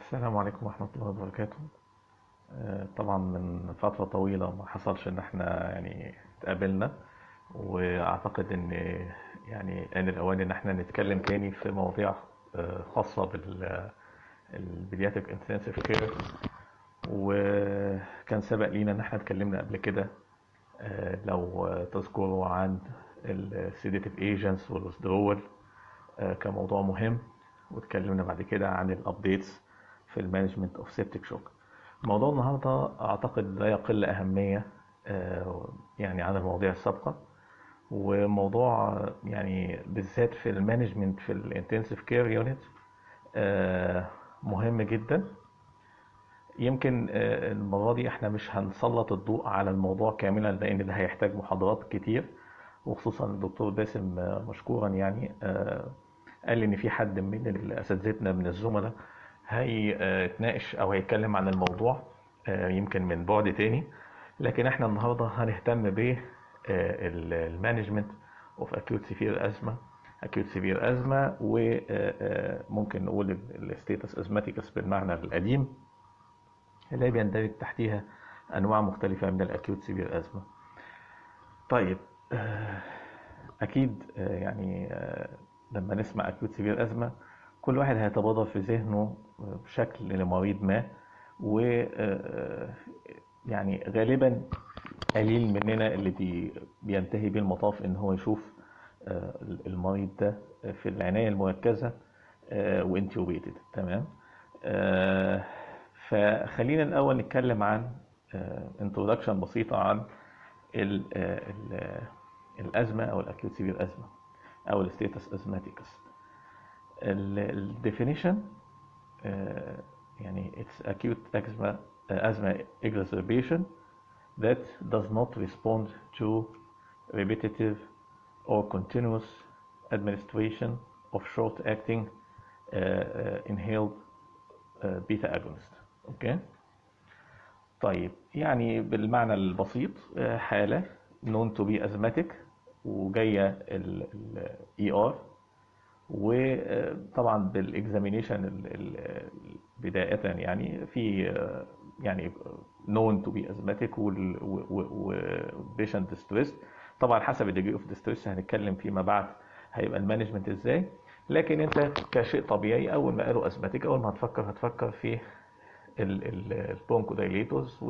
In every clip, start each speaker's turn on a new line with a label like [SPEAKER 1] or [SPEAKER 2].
[SPEAKER 1] السلام عليكم ورحمة الله وبركاته. طبعا من فترة طويلة ما حصلش ان احنا يعني اتقابلنا، واعتقد ان يعني آن الاوان ان احنا نتكلم تاني في مواضيع خاصة بالبيدياتريك انتنسيف كير. وكان سبق لينا ان احنا اتكلمنا قبل كده، لو تذكروا، عن السيديتيف ايجنتس والويزدرول كموضوع مهم. واتكلمنا بعد كده عن الابديتس في المانجمنت اوف سيبتيك شوك. موضوع النهارده اعتقد لا يقل اهميه يعني عن المواضيع السابقه، وموضوع يعني بالذات في المانجمنت في الانتنسيف كير يونت مهم جدا. يمكن المرة دي احنا مش هنسلط الضوء على الموضوع كاملا، لان ده هيحتاج محاضرات كتير، وخصوصا الدكتور باسم مشكورا يعني قال لي ان في حد من اساتذتنا من الزملاء هيتناقش او هيتكلم عن الموضوع يمكن من بعد تاني. لكن احنا النهارده هنهتم ب المانجمنت اوف اكيوت سيفير ازمه، اكيوت سيفير ازمه، وممكن نقول الستيتس ازماتيكس بالمعنى القديم، اللي بيندرج تحتيها انواع مختلفه من الاكيوت سيفير ازمه. طيب، اكيد يعني لما نسمع اكيوت سيفير ازمه كل واحد هيتبادر في ذهنه بشكل لمريض ما، و يعني غالبا قليل مننا اللي بينتهي بيه المطاف ان هو يشوف المريض ده في العنايه المركزه وانتوبيتد. تمام. فخلينا الاول نتكلم عن انترودكشن بسيطه عن ال ال الازمه او الاكيوت سيفير ازمه او الستيتس ازماتيكس. الديفينيشن يعني it's acute asthma exacerbation that does not respond to repetitive or continuous administration of short-acting inhaled beta agonist. اوكي. طيب، يعني بالمعنى البسيط حالة known to be asthmatic وجاية ال ER، وطبعا بالاكزامينيشن بداية يعني في يعني known to be asthmatic وبيشنت ستريس. طبعا حسب الديجري اوف ستريس هنتكلم فيما بعد هيبقى المانجمنت ازاي. لكن انت كشيء طبيعي اول ما قالوا اسماتيك، اول ما هتفكر في البونكو دايليتورز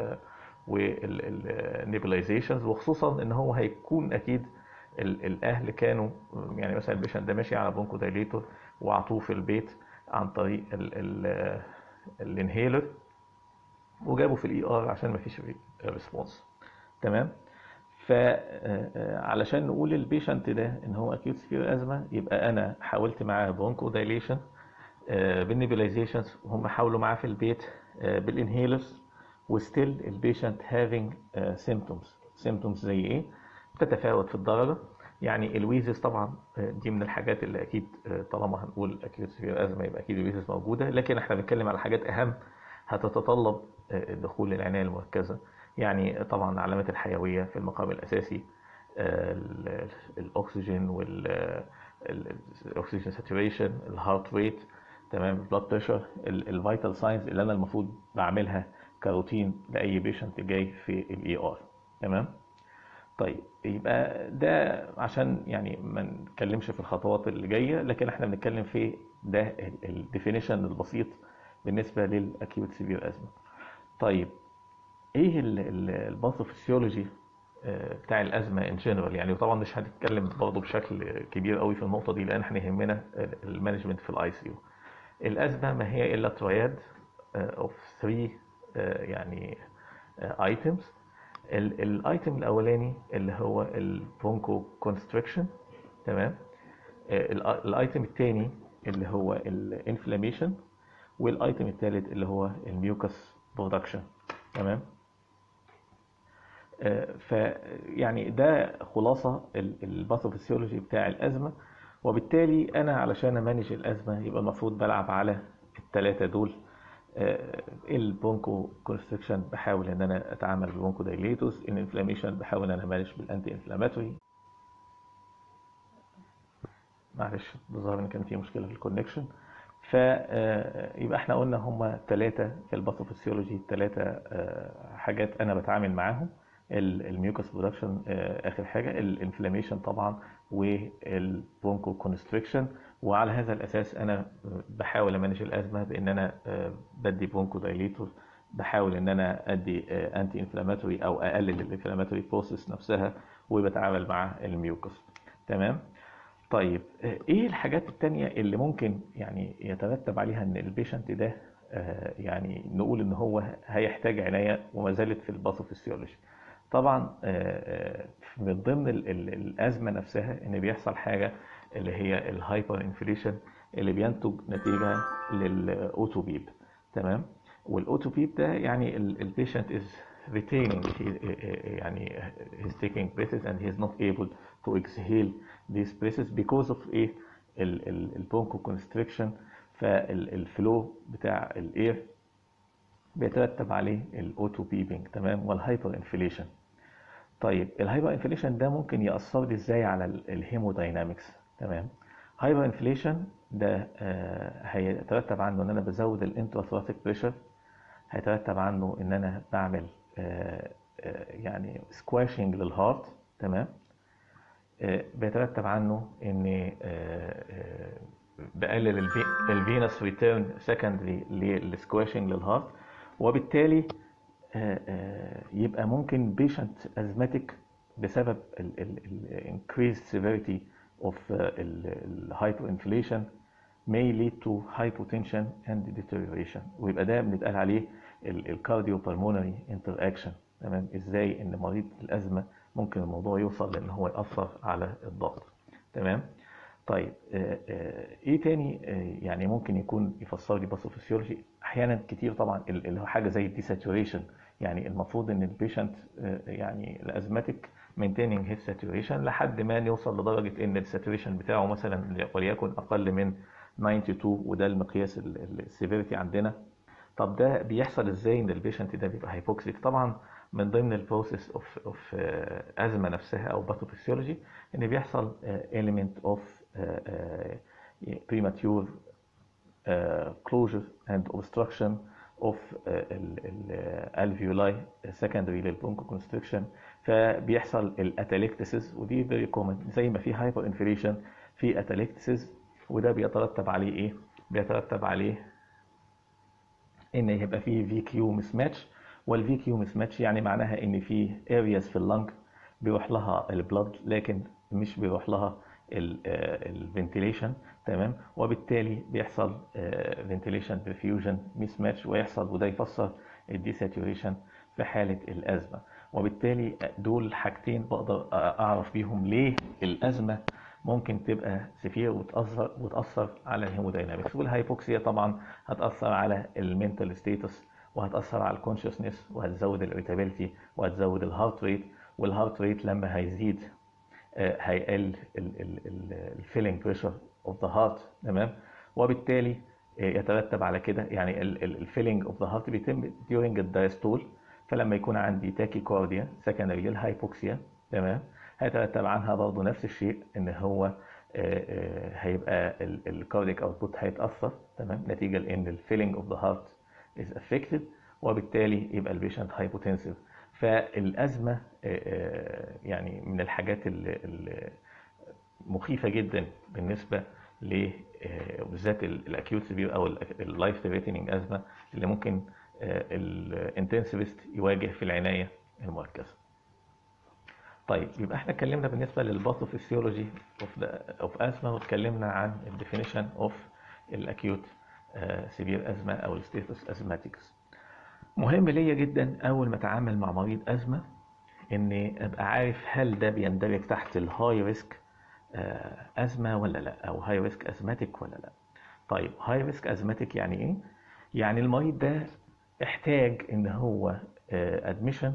[SPEAKER 1] والنيبلايزيشنز، وخصوصا ان هو هيكون اكيد الاهل كانوا يعني مثلا البيشنت ده ماشي على بونكو دايليتور وعطوه في البيت عن طريق الانهيلر، وجابوا في الاي ار عشان ما فيش ريسبونس. تمام. فعلشان نقول البيشنت ده ان هو اكيوت سيفير ازمه، يبقى انا حاولت معاه برونكو دايليشن بالنيبلايزيشنز، وهم حاولوا معاه في البيت بالانهيلرز، وستيل البيشنت هافينج سيمتومز زي ايه؟ بتتفاوت في الدرجه. يعني الويزز طبعا دي من الحاجات اللي اكيد طالما هنقول اكيوت سيفير ازمه يبقى اكيد الويزز موجوده، لكن احنا بنتكلم على حاجات اهم هتتطلب الدخول للعنايه المركزه. يعني طبعا علامات الحيويه في المقام الاساسي، الاكسجين والاكسجين ساتوريشن، الهارت ريت، تمام، البلاد بريشر، الفيتال ساينز اللي انا المفروض بعملها كروتين لاي بيشنت جاي في الاي ار. تمام. طيب، يبقى ده عشان يعني ما نتكلمش في الخطوات اللي جايه، لكن احنا بنتكلم في ده الديفينيشن البسيط بالنسبه للاكيوت سيفير ازمه. طيب، ايه الباثوفيسيولوجي بتاع الازمه ان جنرال يعني؟ وطبعا مش هنتكلم برضه بشكل كبير قوي في النقطه دي، لان احنا يهمنا المانجمنت في الاي سي يو. الازمه ما هي الا ترياد اوف 3 يعني ايتمز. الايتم الاولاني اللي هو البرونكو كونستريكشن. تمام. الايتم الثاني اللي هو الانفلاميشن، والايتم الثالث اللي هو الميوكس برودكشن. تمام. فيعني ده خلاصة الباثوفيسيولوجي بتاع الأزمة. وبالتالي أنا علشان أمانج الأزمة يبقى المفروض بلعب على الثلاثة دول. البونكو كونستريكشن بحاول ان انا اتعامل بالبونكو دايليتوس، الانفلاميشن بحاول ان انا امانج بالانتي انفلاماتوري. معلش، الظاهر ان كان في مشكله في الكونكشن. فيبقى احنا قلنا هما 3 في الباثوفيسيولوجي، 3 حاجات انا بتعامل معاهم: الميوكس برودكشن اخر حاجه، الانفلاميشن طبعا، والبرونكو كونستريكشن. وعلى هذا الاساس انا بحاول امانج الازمه بان انا بدي برونكو دايليتور، بحاول ان انا ادي انتي انفلاماتوري او اقلل الانفلاماتوري بروسيس نفسها، وبتعامل مع الميوكس. تمام. طيب ايه الحاجات التانية اللي ممكن يعني يترتب عليها ان البيشنت ده يعني نقول ان هو هيحتاج عناية وما زالت في الباثوفيسيولوجي؟ طبعا من ضمن الازمة نفسها ان بيحصل حاجة اللي هي الهايبر انفليشن، اللي بينتج نتيجة للاوتوبيب. تمام. والاوتوبيب ده يعني البيشنت is retaining يعني he's taking breaths and he's not able to exhale these breaths because of ايه البرونكو كونستريكشن. فالفلو بتاع الاير بيترتب عليه الاوتو بيبنج. تمام. والهايبر انفليشن. طيب الهايبر انفليشن ده ممكن يأثر لي ازاي على الهيموداينامكس؟ تمام. هايبر انفليشن ده هيترتب عنه ان انا بزود الانتراثوراسيك بريشر، هيترتب عنه ان انا بعمل يعني سكواشنج للهارت. تمام. بيترتب عنه ان بقلل الفينس ريتيرن سكندري للسكواشنج للهارت، وبالتالي يبقى ممكن بيشنت ازماتيك بسبب increased severity of hyperinflation may lead to hypotension and deterioration. ويبقى ده بنتقال عليه الكارديو بالمونري انتراكشن. تمام. ازاي ان مريض الازمه ممكن الموضوع يوصل لان هو ياثر على الضغط. تمام. طيب ايه تاني يعني ممكن يكون يفسر لي باثوفيسيولوجي؟ احيانا كتير طبعا اللي هو حاجه زي الديساتوريشن. يعني المفروض ان البيشنت يعني الازماتيك maintaining his saturation لحد ما نوصل لدرجه ان الساتوريشن بتاعه مثلا وليكن اقل من 92، وده المقياس السيفيريتي عندنا. طب ده بيحصل ازاي ان البيشنت ده بيبقى هايبوكسيك؟ طبعا من ضمن البروسيس اوف ازمه نفسها او باثوفيسيولوجي ان بيحصل element of premature closure and obstruction of الالفيولاي secondary للبرونكو كونستريكشن، فبيحصل الاتاليكتسيس، ودي فيري كومن. زي ما في هايبر انفليشن في اتاليكتسيس، وده بيترتب عليه ايه؟ بيترتب عليه ان يبقى فيه في كيو مس ماتش. والفي كيو مس ماتش يعني معناها ان في ارياز في اللنج بيروح لها البلد لكن مش بيروح لها الفنتيليشن. تمام. وبالتالي بيحصل فنتيليشن برفيوجن مس ماتش ويحصل، وده يفسر الديساتوريشن في حاله الازمه. وبالتالي دول حاجتين بقدر اعرف بيهم ليه الازمه ممكن تبقى سفير وتأثر على الهيموداينامكس. والهايبوكسيا طبعا هتأثر على المينتال ستيتس، وهتأثر على الكونشسنس، وهتزود الاريتابيلتي، وهتزود الهارت ريت. والهارت ريت لما هيزيد هيقل الفيلينج بريشر اوف ذا هارت. تمام. وبالتالي يترتب على كده يعني الفيلينج اوف ذا هارت بيتم during الدايستول، فلما يكون عندي تاكي كارديا سكندري للهايبوكسيا، تمام، هيترتب عنها برضه نفس الشيء ان هو هيبقى الكارديك اوتبوت هيتاثر. تمام. نتيجه لان الفيلينج اوف ذا هارت از افكتد، وبالتالي يبقى البيشنت هايبوتنسيف. فالازمه يعني من الحاجات المخيفه جدا بالنسبه بالذات الاكيوت سيفير او اللايف ثريتنينج ازمه اللي ممكن الانتنسيفست يواجه في العنايه المركزه. طيب يبقى احنا اتكلمنا بالنسبه للباثوفيسيولوجي اوف ازما، واتكلمنا عن الديفينيشن اوف الاكيوت سيفير ازما او الستيتس ازماتيكس. مهم ليا جدا اول ما اتعامل مع مريض ازمه اني ابقى عارف هل ده بيندرج تحت الهاي ريسك ازمه ولا لا، او هاي ريسك ازماتيك ولا لا. طيب هاي ريسك ازماتيك يعني ايه؟ يعني المريض ده احتاج ان هو ادميشن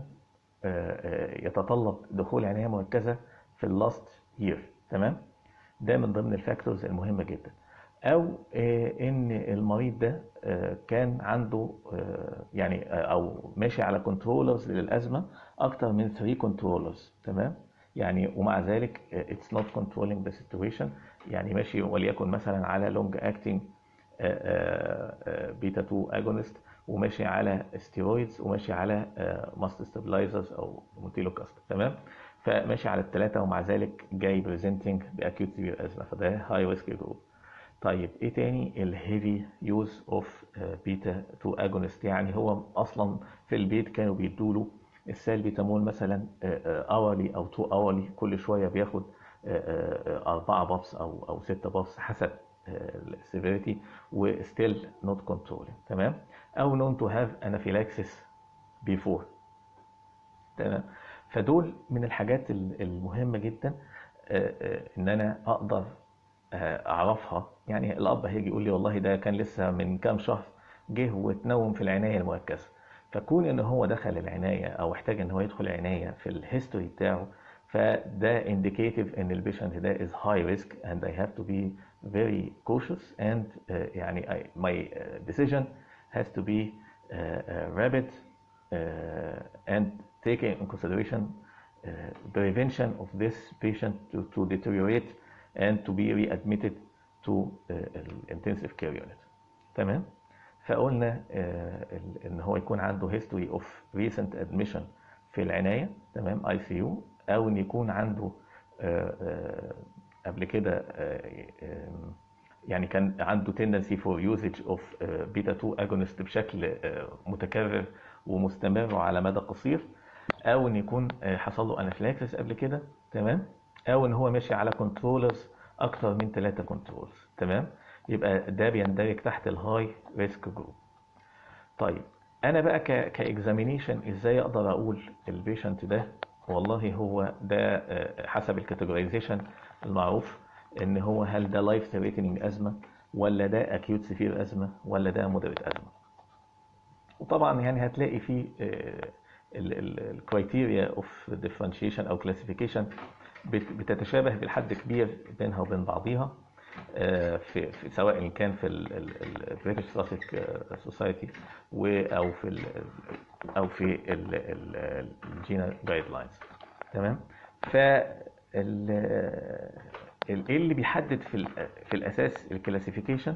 [SPEAKER 1] يتطلب دخول عنايه مركزه في اللاست يير. تمام. ده من ضمن الفاكتورز المهمه جدا. او ان المريض ده كان عنده يعني او ماشي على كنترولرز للازمه اكتر من 3 كنترولرز. تمام. يعني ومع ذلك it's not controlling the situation، يعني ماشي وليكن مثلا على long acting بيتا 2 اجونست، وماشي على ستيرويدز، وماشي على ماست ستابلايزرز او مونتيلوكاست. تمام. فماشي على الثلاثه، ومع ذلك جاي بريزنتنج باكيوت سيفير ازمه، فده هاي ريسك جروب. طيب ايه تاني؟ الهيفي يوز اوف بيتا 2 اجونست، يعني هو اصلا في البيت كانوا بيدوا له السالبيتامول مثلا اورلي او 2 اورلي، كل شويه بياخد 4 بابس او 6 بابس حسب السيفيريتي، وستيل نوت كنترول. تمام. او نون تو هاف انافيلاكسيس بيفور. تمام. فدول من الحاجات المهمه جدا ان انا اقدر اعرفها. يعني الاب هيجي يقول لي والله ده كان لسه من كام شهر جه واتنوم في العنايه المركزه، فكون ان هو دخل العنايه او احتاج ان هو يدخل العنايه في الهيستوري بتاعه، فده indicative ان البيشنت ده is high risk and I have to be very cautious and يعني my decision has to be rapid and taking in consideration prevention of this patient to deteriorate and to be readmitted to intensive care unit. تمام. فقلنا ان هو يكون عنده history of recent admission في العناية، تمام، ICU، او ان يكون عنده قبل كده يعني كان عنده tendency for usage of beta 2 agonist بشكل متكرر ومستمر على مدى قصير، او ان يكون حصل له انافلاكسس قبل كده. تمام. او ان هو ماشي على كنترولرز اكتر من 3 كنترولز. تمام. يبقى ده بيندرج تحت الهاي ريسك جروب. طيب انا بقى كاكزامينيشن ازاي اقدر اقول البيشنت ده والله هو ده حسب الكاتيجورايزيشن المعروف ان هو هل ده لايف ثريتنينج ازمه، ولا ده اكيوت سيفير ازمه، ولا ده مودريت ازمه. وطبعا يعني هتلاقي فيه الكرايتيريا اوف ديفرنشيشن او كلاسيفيكيشن بتتشابه بلحد كبير بينها وبين بعضيها، في سواء كان في البريتش ثوراسيك سوسايتي او في الجينا جايد لاينز. تمام. ف ايه اللي بيحدد في الاساس الكلاسيفيكيشن؟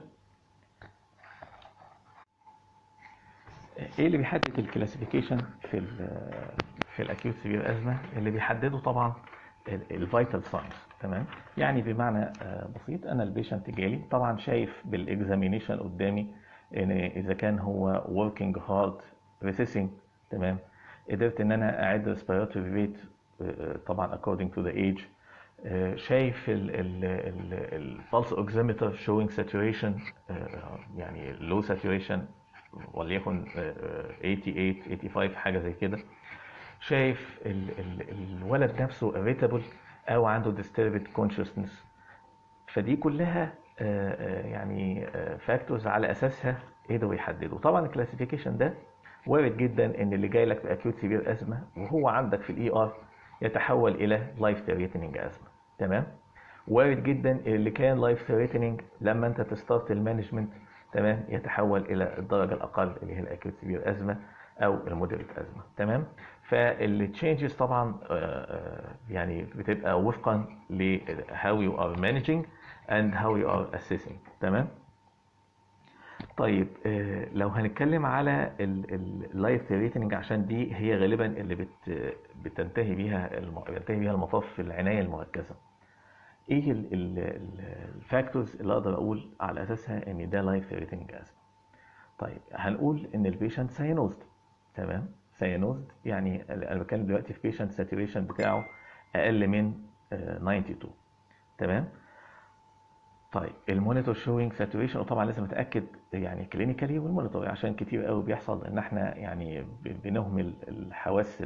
[SPEAKER 1] ايه اللي بيحدد الكلاسيفيكيشن في الاكيوت سيفير ازمه؟ اللي بيحدده طبعا الفيتال ساينز. تمام. يعني بمعنى بسيط، انا البيشنت جالي طبعا شايف بالاكزامينيشن قدامي ان اذا كان هو working hard recessing. تمام. قدرت ان انا اعد ريسبيراتوري ريت طبعا according to the age. شايف البلس اوكسيمتر showing saturation يعني low saturation وليكن 88 85 حاجه زي كده. شايف الولد نفسه irritable او عنده disturbed consciousness. فدي كلها يعني فاكتورز على اساسها قدروا يحددوا. طبعا الكلاسيفيكيشن ده وارد جدا ان اللي جاي لك باكيوت سيفير ازمه وهو عندك في الاي ار يتحول الى لايف ثريتنينج ازمه. تمام. وارد جدا اللي كان لايف ثريتنينج لما انت تستارت المانجمنت، تمام، يتحول الى الدرجه الاقل اللي هي الاكيوت سيفير ازمه او المودريت ازمه. تمام. فالتشينجز طبعا يعني بتبقى وفقا ل how you are managing and how you are assessing. تمام. طيب لو هنتكلم على اللايف ثريتنينج، عشان دي هي غالبا اللي بينتهي بيها المطاف في العنايه المركزه. ايه الفاكتورز اللي اقدر اقول على اساسها ان ده لايف ثريتنينج ازمه؟ طيب هنقول ان البيشنت ساينوزد. تمام. ساينوزد يعني انا بتكلم دلوقتي في بيشنت ساتوريشن بتاعه اقل من 92. تمام. طيب المونيتور شوينج ساتوريشن، وطبعا لازم اتاكد يعني كلينيكالي والمونيتور، عشان كتير قوي بيحصل ان احنا يعني بنهمل الحواس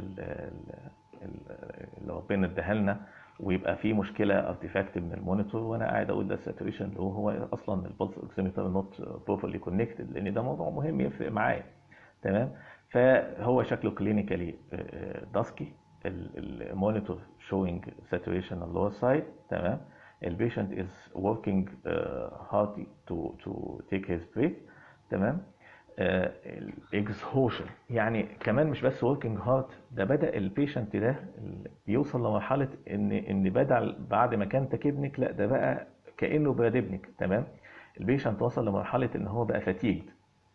[SPEAKER 1] اللي ربنا اداها لنا، ويبقى في مشكله ارتيفاكت من المونيتور وانا قاعد اقول ده الساتوريشن اللي هو اصلا البلس اوكسيمتر نوت بروبرلي كونكتد، لان ده موضوع مهم يفرق معايا. تمام. فهو شكله كلينيكالي داسكي، المونيتور شوينج ساتوريشن on lower side. تمام. البيشنت is working hard to take his breath. تمام. الاكزهوشن يعني كمان مش بس working hard، ده بدأ البيشنت ده يوصل لمرحلة ان بدل بعد ما كان تكبنك، لا ده بقى كأنه براد ابنك. تمام. البيشنت وصل لمرحله ان هو بقى فاتيجد.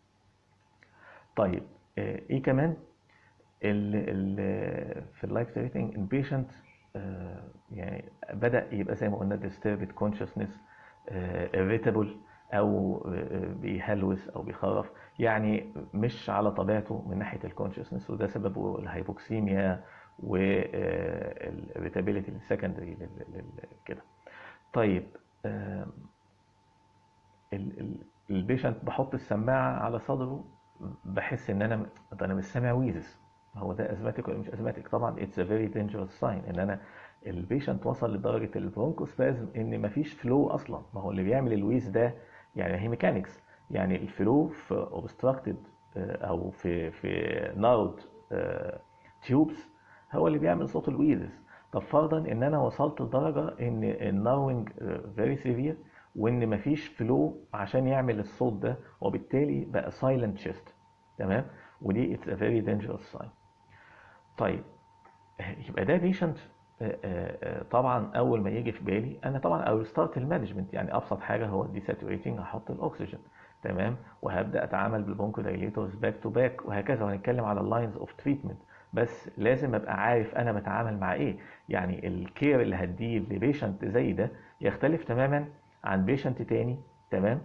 [SPEAKER 1] طيب ايه كمان في اللايف ثريتنج البيشنت يعني بدا يبقى زي ما قلنا disturbed consciousness، irritable او بيهلوس او بيخرف، يعني مش على طبيعته من ناحيه الكونشسنس، وده سببه الهايبوكسيميا والirritability السكندري كده. طيب البيشنت بحط السماعه على صدره بحس ان انا مش سامع ويزز، هو ده ازماتيك ولا مش ازماتيك؟ طبعا اتس ا فيري دينجرس ساين ان انا البيشنت وصل لدرجه البرونكوسبازم ان مفيش فلو اصلا. ما هو اللي بيعمل الويز ده يعني هي ميكانكس، يعني الفلو في اوبستراكتد او في نارود تيوبس هو اللي بيعمل صوت الويزز. طب فرضا ان انا وصلت لدرجه ان الناروينج فيري سيفير وان مفيش فلو عشان يعمل الصوت ده، وبالتالي بقى سايلنت شيست، تمام، ودي اتس ا فيري دينجرس ساين. طيب يبقى ده بيشنت طبعا اول ما يجي في بالي انا طبعا او ستارت المانجمنت، يعني ابسط حاجه هو الدي ساتوريتنج، هحط الاكسجين، تمام، وهبدا اتعامل بالبونكو دايليتورز باك تو باك وهكذا، وهنتكلم على اللاينز اوف تريتمنت. بس لازم ابقى عارف انا بتعامل مع ايه، يعني الكير اللي هديه لبيشنت زي ده يختلف تماما عن بيشنت تاني، تمام،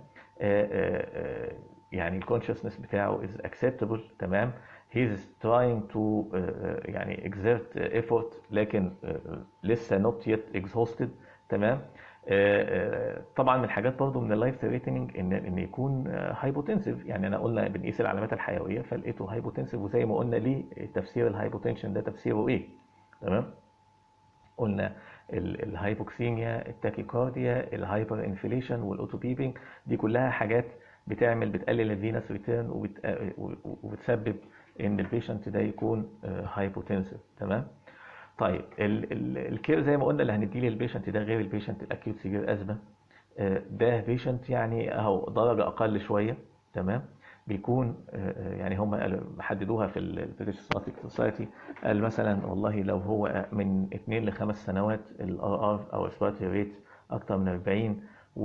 [SPEAKER 1] يعني الكونشسنس بتاعه is acceptable، تمام، he's trying to يعني exert effort لكن لسه not yet exhausted، تمام. طبعا من الحاجات برضه من اللايف ثريتنينج ان يكون هايبوتنسيف، يعني انا قلنا بنقيس العلامات الحيويه فلقيته هايبوتنسيف، وزي ما قلنا ليه تفسير الهايبوتنشن ده تفسيره ايه، تمام. قلنا الهايبوكسيميا، التاكيكارديا، الهايبر انفليشن والاوتو بيبنج، دي كلها حاجات بتقلل الفينس ريتيرن وبتسبب ان البيشنت ده يكون هايبوتنسيف، تمام. طيب الكير زي ما قلنا اللي هنديه للبيشنت ده غير البيشنت الاكيوت سيفير ازمه، ده بيشنت يعني اهو درجه اقل شويه، تمام، بيكون يعني هم حددوها في البريتش سوسايتي، قال مثلا والله لو هو من 2 ل 5 سنوات الار ار او ريسبيراتوري ريت اكتر من 40،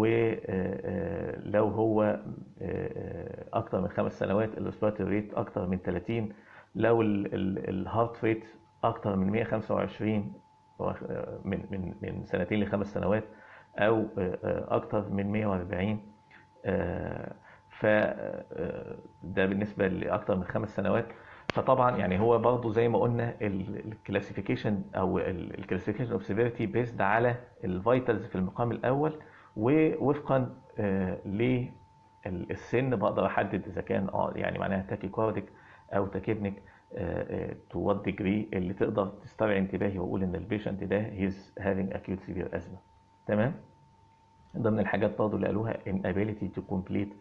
[SPEAKER 1] ولو هو اكتر من 5 سنوات الريسبيراتوري ريت اكتر من 30، لو الهارت ريت اكتر من 125 من 2 ل 5 سنوات، او اكتر من 140، فده بالنسبه لاكتر من 5 سنوات. فطبعا يعني هو برضه زي ما قلنا الكلاسيفيكيشن او الكلاسيفيكيشن اوف سيفيريتي بيزد على الفيتالز في المقام الاول، ووفقا للسن بقدر احدد اذا كان يعني معناها تاكيكارديك او تاكيبنيك تو وات ديجري اللي تقدر تسترعي انتباهي واقول ان البيشنت ده هيز هافينج اكيوت سيفير ازمه، تمام. ضمن الحاجات برضه اللي قالوها inability to complete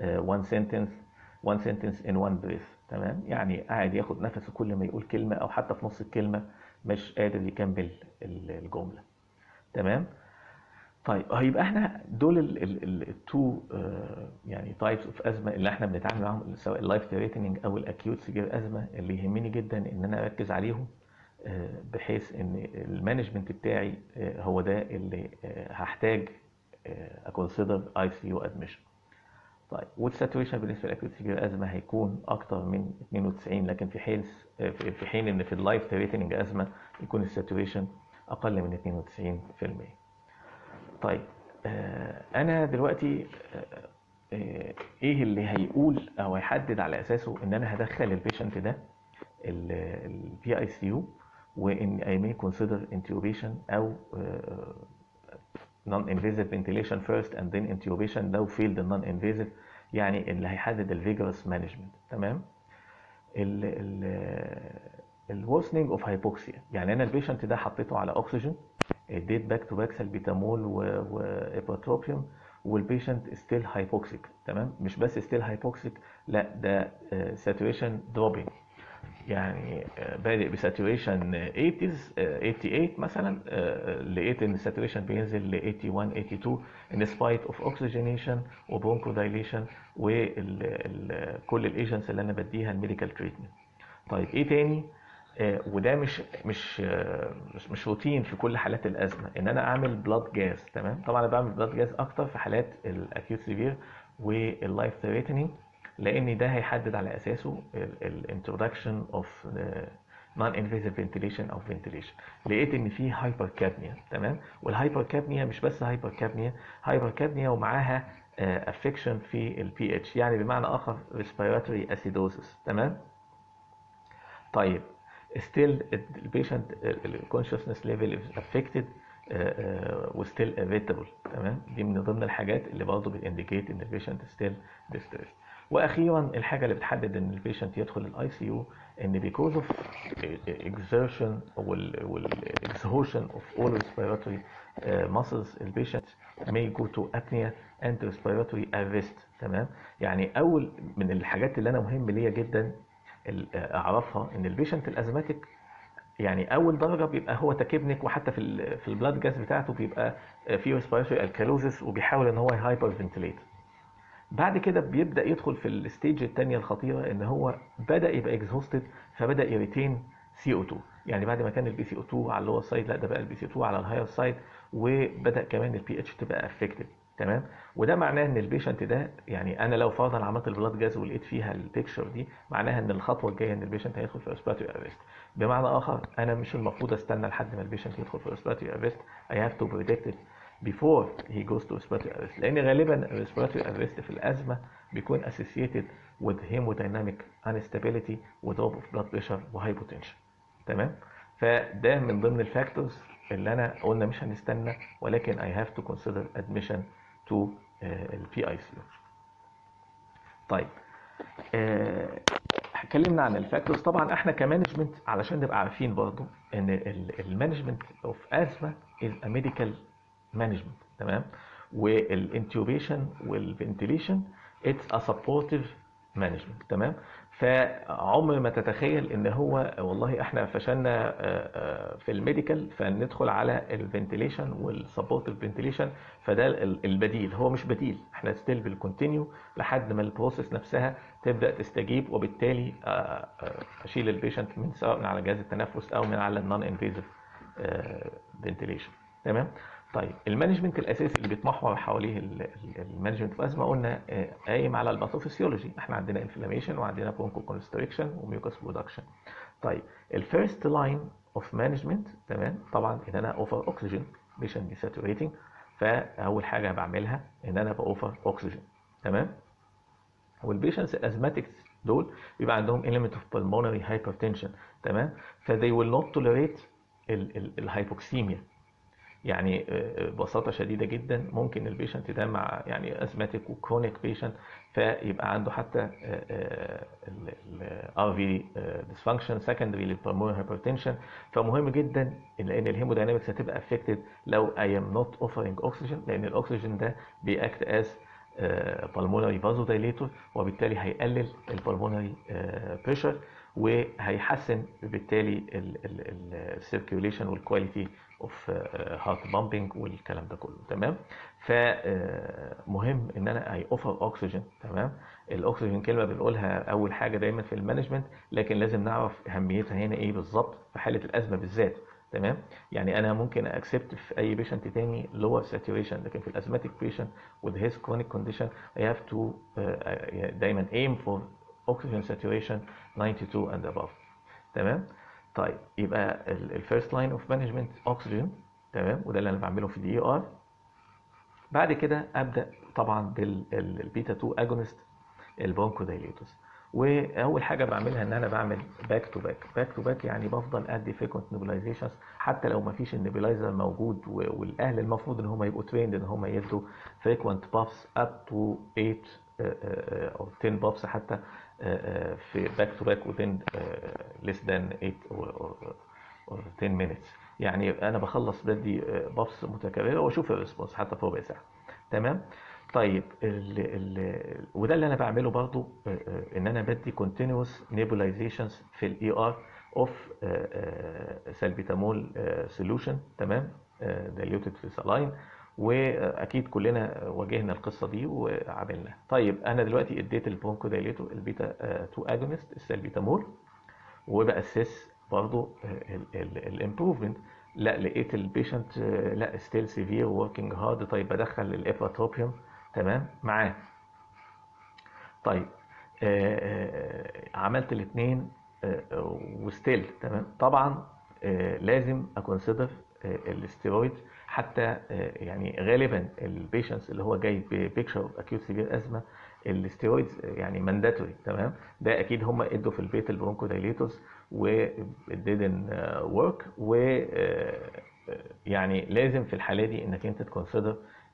[SPEAKER 1] one sentence in one breath، تمام، يعني قاعد ياخد نفسه كل ما يقول كلمة أو حتى في نص الكلمة مش قادر يكمل الجملة، تمام. طيب هيبقى احنا دول التو يعني تايبس اوف ازمه اللي احنا بنتعامل معاهم، سواء اللايف ثريتنينج او الاكيوت سيفير ازمه، اللي يهمني جدا ان انا اركز عليهم بحيث ان المانجمنت بتاعي هو ده اللي هحتاج اكونسيدر اي سي يو ادميشن. طيب والساتوريشن بالنسبه للاكيوت سيفير ازمه هيكون اكتر من 92، لكن في حين ان في اللايف ثريتنينج ازمه يكون الساتوريشن اقل من 92%. طيب انا دلوقتي ايه اللي هيقول او هيحدد على اساسه ان انا هدخل البيشنت ده البي اي سي يو، وان I may consider intubation او non-invasive ventilation first and then intubation لو failed non-invasive، يعني اللي هيحدد الفيجرس مانجمنت، تمام. الورسنينج اوف هايبوكسيا، يعني انا البيشنت ده حطيته على اكسجين، اديت باك تو باك سلبيتامول وابوتروبيوم، والبيشنت ستيل هايبوكسيك، تمام، مش بس ستيل هايبوكسيك، لا ده ساتوريشن دروبينج، يعني بادئ بساتوريشن 88 مثلا، لقيت ان الساتوريشن بينزل ل 81 82 ان سبايت اوف اوكسجينيشن وبرونكو دايليشن وكل الايجنتس اللي انا بديها الميديكال تريتمنت. طيب ايه تاني؟ وده مش روتين في كل حالات الازمه ان انا اعمل بلاد جاز. تمام. طبعا انا بعمل بلاد جاز اكتر في حالات الاكيوت سيفير واللايف ثريتنينج، لان ده هيحدد على اساسه الانترودكشن اوف نون انفيزيف فنتيليشن او فنتيليشن. لقيت ان في هايبر كابنيا. تمام. والهايبر كابنيا مش بس هايبر كابنيا، هايبر كابنيا ومعاها افكشن في البي اتش، يعني بمعنى اخر ريسبيراتوري اسيدوزس. تمام. طيب still the patient consciousness level is affected و still irritable. تمام. دي من ضمن الحاجات اللي برضه بتindicate ان البيشنت still distressed. واخيرا الحاجه اللي بتحدد ان البيشنت يدخل الاي سي يو ان because of exertion exhaustion of all respiratory muscles البيشنت may go to apnea and respiratory arrest. تمام. يعني اول من الحاجات اللي انا مهم ليا جدا اعرفها ان البيشنت الازماتيك يعني اول درجه بيبقى هو تكبنك، وحتى في البلاد جاز بتاعته بيبقى في ريسبيراتوري الكالوزس وبيحاول ان هو هايبر فنتليت. بعد كده بيبدا يدخل في الستيج الثانيه الخطيره ان هو بدا يبقى اكزهوستد، فبدا يريتين سي او 2. يعني بعد ما كان البي سي او 2 على اللور سايد، لا ده بقى البي سي 2 على الهاير سايد، وبدا كمان البي اتش تبقى افكتد. تمام. وده معناه ان البيشنت ده، يعني انا لو فرضا عملت البلاد جاز ولقيت فيها البيكشر دي، معناها ان الخطوه الجايه ان البيشنت هيدخل في ريسبيراتوري ارست. بمعنى اخر انا مش المفروض استنى لحد ما البيشنت يدخل في ريسبيراتوري ارست. I have to predict it before he goes to respiratory arrest، لان غالبا respiratory arrest في الازمه بيكون associated with hemodynamic instability ودروب of blood pressure وهايبوتنشن. تمام. فده من ضمن الفاكتورز اللي انا قلنا مش هنستنى، ولكن I have to consider admission to البي اي سي يو. طيب اتكلمنا عن الفاكتورز. طبعا احنا كمانجمنت علشان نبقى عارفين برضو ان المانجمنت اوف ازمه از ا ميديكال مانجمنت. تمام. والانتيوبيشن والفنتيليشن اتس ا سبورتيف مانجمنت. تمام. فعمر ما تتخيل ان هو والله احنا فشلنا في الميديكال فندخل على الفنتيليشن والسبورتيف فنتيليشن، فده البديل. هو مش بديل، احنا ستيل بنكونتينيو لحد ما البروسيس نفسها تبدا تستجيب، وبالتالي اشيل البيشنت من سواء من على جهاز التنفس او من على النون انفيزيف فنتيليشن. تمام. طيب المانجمنت الاساسي اللي بيتمحور حواليه المانجمنت في ازمه قلنا قايم على الباثوفيسيولوجي. احنا عندنا انفلاميشن وعندنا برونكو كونستريكشن وميوكس برودكشن. طيب الفيرست لاين اوف مانجمنت، تمام، طبعا ان انا اوفر اوكسجين بيشنت ديساتوريتنج. فاول حاجه بعملها ان انا باوفر اوكسجين. تمام. والبيشنتس الازماتيكس دول بيبقى عندهم element of pulmonary hypertension. تمام. فthey will not tolerate الهايبوكسيميا. يعني ببساطه شديده جدا ممكن البيشنت ده مع يعني ازماتيك وكرونيك بيشنت فيبقى عنده حتى الار في ديسفانكشن سكندري للبلمونري هايبرتنشن. فمهم جدا لان الهيموداينامكس هتبقى افكتد لو اي ام نوت اوفرنج اوكسجين، لان الاكسجين ده بيأكت از pulmonary vasodilator، وبالتالي هيقلل البلمونري بريشر وهيحسن بالتالي السيركيوليشن والكواليتي اوف هارت بامبنج والكلام ده كله. تمام. فمهم ان انا اي اوفر اوكسجين. تمام. الاكسجين كلمه بنقولها اول حاجه دايما في المانجمنت، لكن لازم نعرف اهميتها هنا ايه بالظبط في حاله الازمه بالذات. تمام. يعني انا ممكن اكسبت في اي بيشنت تاني lower saturation، لكن في الازماتيك بيشنت with his chronic condition I have to دايما aim for oxygen saturation 92 and above. تمام. طيب يبقى الفيرست لاين اوف مانجمنت اوكسجين. تمام. وده اللي انا بعمله في الدي ار. بعد كده ابدا طبعا بالبيتا 2 اجونست البرونكودايليتوس. واول حاجه بعملها ان انا بعمل باك تو باك. باك تو باك يعني بفضل ادي فريكونت نيبولايزيشنز حتى لو ما فيش النيبولايزر موجود، والاهل المفروض ان هم يبقوا تريند ان هم يدوا فريكونت بافس اب تو 8 او 10 بافس حتى في باك تو باك within less than 8 or 10 minutes. يعني انا بخلص بدي بافس متكرره واشوف الريسبونس حتى في ربع ساعه. تمام. طيب وده اللي انا بعمله برضو ان انا بدي continuous nebulizations في الاي ار اوف سالبيتامول سوليوشن. تمام. diluted في saline. واكيد كلنا واجهنا القصه دي وعملناها. طيب انا دلوقتي اديت البرونكودايليتور البيتا 2 اجونست السالبيتامول، وباسس برضه الامبروفمنت. لا لقيت البيشنت لا ستيل سيفير وركينج هارد، طيب بدخل الابراتروبيوم تمام معاه. طيب عملت الاثنين وستيل تمام. طبعا لازم اكونسيدر الاستيرويد، حتى يعني غالبا البيشنتس اللي هو جاي ببيكشر اوف اكيوت سيفير ازمه الاستيرويدز يعني مانداتوري تمام. ده اكيد هم ادوا في البيت البرونكودايليتورز و didn't work، و يعني لازم في الحاله دي انك انت تكونسيدر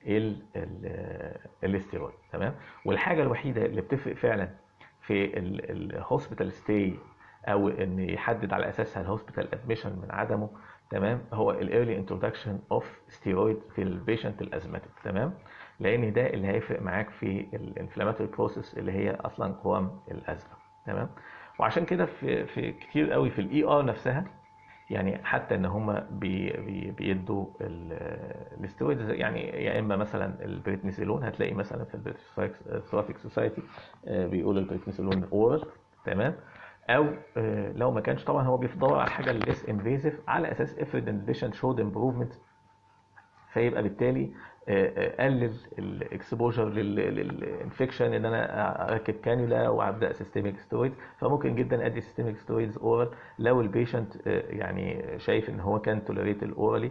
[SPEAKER 1] الاستيرويد تمام. والحاجه الوحيده اللي بتفرق فعلا في الهوسبيتال ستاي او ان يحدد على اساسها الهوسبيتال ادميشن من عدمه تمام، هو الايرلي انترودكشن اوف ستيرويد في البيشنت الازماتيك تمام، لان ده اللي هيفرق معاك في الانفلاماتوري بروسيس اللي هي اصلا قوام الازمه تمام. وعشان كده في كتير قوي في الاي ار نفسها يعني حتى ان هم بيدوا الاسترويدز، يعني يا اما مثلا البريتنيسيلون، هتلاقي مثلا في الثورافيك سوسايتي بيقولوا البريتنيسيلون اورال تمام. او لو ما كانش طبعا هو بيدور على حاجه ليس انفيزيف على اساس افرض ان البيشنت شود امبروفمنت، فيبقى بالتالي قلل الاكسبوجر للانفكشن ان انا اركب كانيولا وابدا سيستميك ستويد، فممكن جدا ادي سيستميك ستويدز اورال لو البيشنت يعني شايف ان هو كان توليريت الاورالي.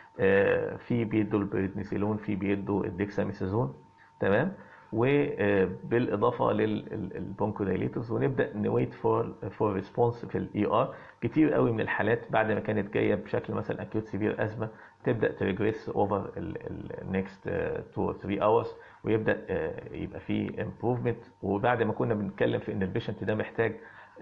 [SPEAKER 1] في بيدوا البريدنيسيلون، في بيدوا الديكساميثازون تمام، وبالاضافه للبونكودايليتورز، ونبدا نويت فور ريسبونس في الاي ار. كتير قوي من الحالات بعد ما كانت جايه بشكل مثلا اكيوت سيفير ازمه تبدا تريجريس اوفر النكست 2 or 3 hours، ويبدا يبقى فيه امبروفمنت. وبعد ما كنا بنتكلم في ان البيشنت ده محتاج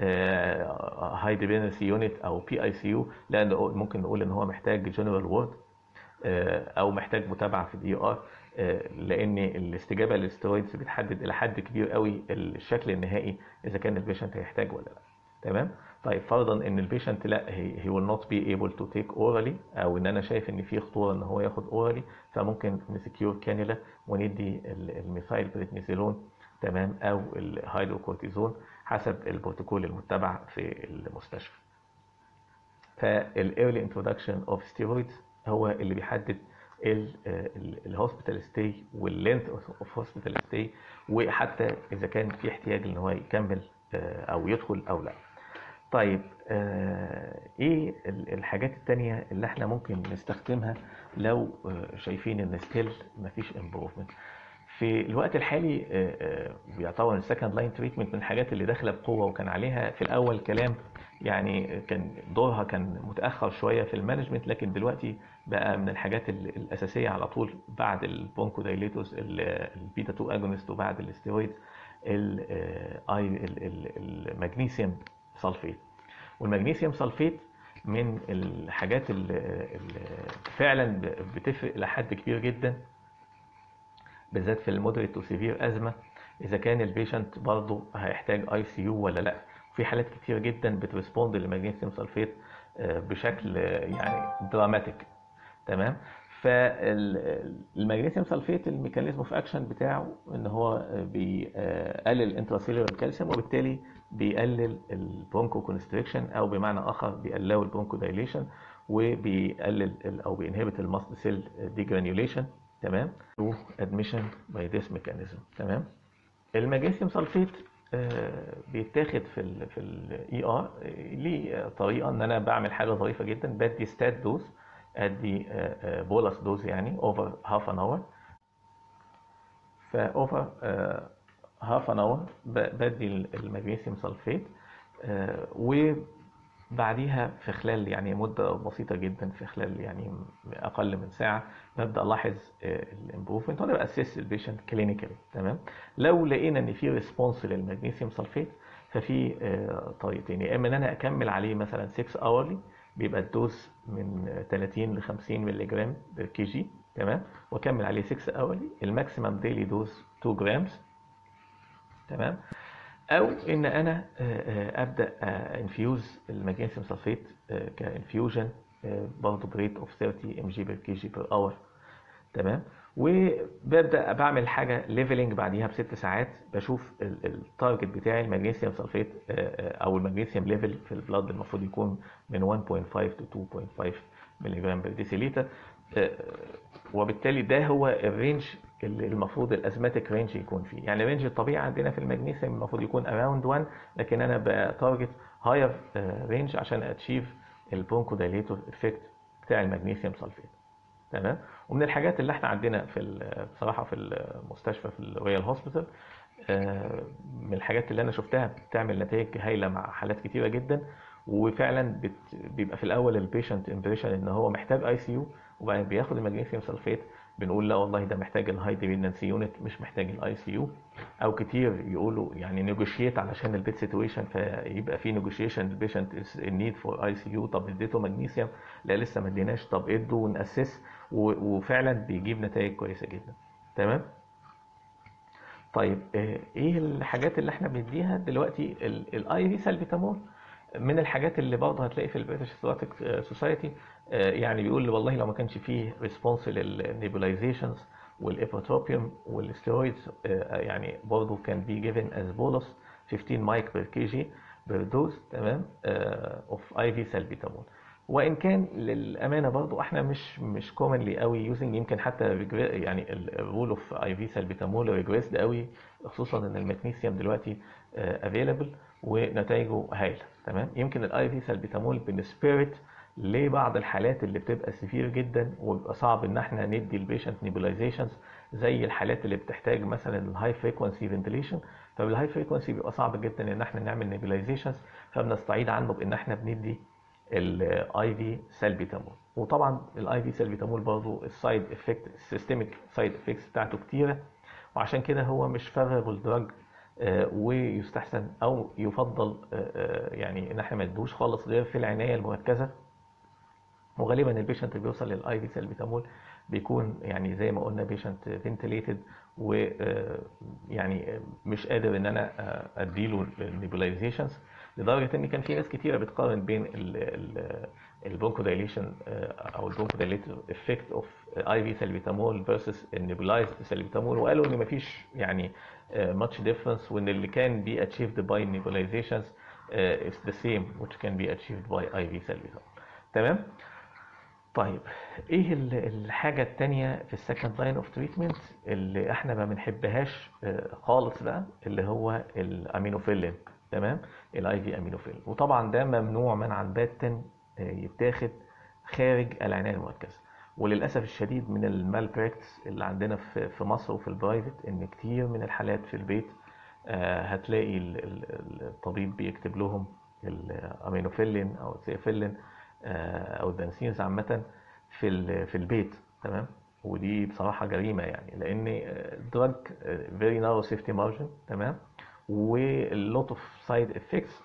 [SPEAKER 1] هاي ديبندنسي يونت او بي اي سي يو، لان ممكن نقول ان هو محتاج جنرال وورد او محتاج متابعه في الدي ار، لان الاستجابه للسترويدز بتحدد الى حد كبير قوي الشكل النهائي اذا كان البيشنت هيحتاج ولا لا تمام. طيب فرضا ان البيشنت لا he will not be able to take orally، او ان انا شايف ان في خطوره ان هو ياخد orally، فممكن نسكيور كانيولا وندي الميثايل بريدنيسيلون تمام او الهيدروكورتيزون حسب البروتوكول المتبع في المستشفى. فالايرلي انترودكشن اوف ستيرويدز هو اللي بيحدد الهوسبيتال ستاي واللينث اوف هوسبيتال ستاي، وحتى اذا كان في احتياج ان هو يكمل او يدخل او لا. طيب ايه الحاجات التانية اللي احنا ممكن نستخدمها لو شايفين ان ستيل مفيش امبروفمنت في الوقت الحالي؟ بيعتبر السكند لاين تريتمنت من الحاجات اللي داخله بقوه، وكان عليها في الاول كلام يعني كان دورها كان متاخر شويه في المانجمنت، لكن دلوقتي بقى من الحاجات الاساسيه على طول بعد البونكودايليتوس البيتا 2 اجونست وبعد الاستيرويد المغنيسيوم سلفيت. والمغنيسيوم سلفيت من الحاجات اللي فعلا بتفرق لحد كبير جدا، بالذات في المودريت وسيفير ازمه، اذا كان البيشنت برضه هيحتاج اي سي يو ولا لا. في حالات كتير جدا بتريسبوند للمغنيسيوم سلفيت بشكل يعني دراماتيك تمام. فالمغنيسيوم سلفيت الميكانيزم اوف اكشن بتاعه ان هو بيقلل الانتراسيلولار كالسيوم، وبالتالي بيقلل البرونكو كونستريكشن، او بمعنى اخر بيقلل البرونكو دايليشن، وبيقلل او بينهبت الماست سيل ديجرانيوليشن تمام to admission by this mechanism تمام. المغنيسيوم سلفيت بيتاخد في الاي ار ليه طريقه ان انا بعمل حاجه ظريفه جدا، بدي ستات دوز، ادي بولس دوز يعني اوفر هاف ان اور. فاوفر هاف ان اور بدي المغنيسيوم سلفيت، وبعديها في خلال يعني مده بسيطه جدا، في خلال يعني اقل من ساعه ببدا الاحظ الامبروفمنت، وانا باسس البيشنت كلينيكالي تمام. لو لقينا ان في ريسبونس للمغنيسيوم سلفيت ففي طريقتين، يا اما ان انا اكمل عليه مثلا 6 اورلي، بيبقى الدوز من 30 ل 50 مللي جرام بير كي جي تمام، واكمل عليه 6 اورلي، الماكسيمم ديلي دوز 2 جرامز تمام. او ان انا ابدا انفيوز المغنيسيوم سلفيت كانفيوجن برضه بريت اوف 30 ام جي بير كي جي بير اور تمام. وببدا بعمل حاجه ليفلنج بعديها ب6 ساعات، بشوف التارجت بتاعي المغنيسيوم سلفيت او المغنيسيوم ليفل في البلاد المفروض يكون من 1.5 to 2.5 ملي جرام بر ديسيليتر. وبالتالي ده هو الرينج اللي المفروض الازماتيك رينج يكون فيه. يعني الرينج الطبيعي عندنا في المغنيسيوم المفروض يكون اراوند 1، لكن انا بتارجت هاير رينج عشان اتشيف البرونكو دايليتور افكت بتاع المغنيسيوم سلفيت. تمام. ومن الحاجات اللي احنا عندنا بصراحه في المستشفى في الرويال هوسبيتال، من الحاجات اللي انا شفتها بتعمل نتائج هايله مع حالات كتيره جدا. وفعلا بيبقى في الاول البيشنت امبريشن ان هو محتاج اي سي يو، وبعدين بياخد المغنيسيوم سلفيت بنقول لا والله ده محتاج الهاي ديبندنسي يونت مش محتاج الاي سي يو. او كتير يقولوا يعني نيجوشيت علشان البيت سيتويشن، فيبقى في نيجوشيشن البيشنت النيد فور اي سي يو. طب اديته مغنيسيوم؟ لا لسه ما اديناش. طب ادوا وناسس، وفعلا بيجيب نتائج كويسه جدا. تمام. طيب ايه الحاجات اللي احنا بنديها دلوقتي؟ الاي في سالبيتامول من الحاجات اللي برضه هتلاقي في البريتش ثوراتيك سوسايتي يعني بيقول والله لو ما كانش فيه ريسبونس للنيبولايزيشنز والابوتروبيوم والستيرويدز يعني برضه كان بي جيفن از بولس 15 مايك بير كي جي بير دوز. تمام. اوف اي في سالبيتامول. وان كان للامانه برضو احنا مش كومنلي قوي يوزنج، يمكن حتى يعني الرول اوف اي في سالبيتامول ريجريسد قوي، خصوصا ان المغنيسيوم دلوقتي افيلبل ونتائجه هايله. تمام. يمكن الاي في سالبيتامول بالسبيريت لبعض الحالات اللي بتبقى سيفير جدا وبيبقى صعب ان احنا ندي البيشنت نيبولايزيشنز، زي الحالات اللي بتحتاج مثلا الهاي فريكوانسي فنتيليشن. فبالهاي فريكوانسي بيبقى صعب جدا ان احنا نعمل نيبولايزيشنز، فبنستعيد عنه بان احنا بندي الاي في سالبيتامول. وطبعا الاي في سالبيتامول برضه السايد افكت السيستميك سايد افكتس بتاعته كتيره، وعشان كده هو مش فافوربل دراج، ويستحسن او يفضل يعني ان احنا ما ندوش خالص غير في العنايه المركزه. وغالبا البيشنت اللي بيوصل للاي في سالبيتامول بيكون يعني زي ما قلنا بيشنت فنتليتد، ويعني مش قادر ان انا اديله النيبولايزيشنز، لدرجه ان كان في ناس كتيره بتقارن بين البرونكو دايليشن او البرونكو دايليتور افكت اوف اي في سالبيتامول فيرسس النيبولايزد سالبيتامول، وقالوا ان مفيش يعني much difference، وان اللي كان be achieved by nebulizations is the same which can be achieved by IV سالبيتامول. تمام. طيب ايه الحاجة التانية في السكند لاين اوف تريتمنت اللي احنا ما بنحبهاش خالص بقى؟ اللي هو الامينوفيلين. تمام. الاي في امينوفيلين. وطبعا ده ممنوع منعا باتا يتاخد خارج العناية المركزة. وللاسف الشديد من المال براكتس اللي عندنا في مصر وفي البرايفت ان كتير من الحالات في البيت هتلاقي الطبيب بيكتب لهم الامينوفيلين او السيافيلين او البنسينز عامه في البيت. تمام. ودي بصراحه جريمه يعني، لان الدراج فيري نارو سيفتي مارجن. تمام. واللوت اوف سايد افكتس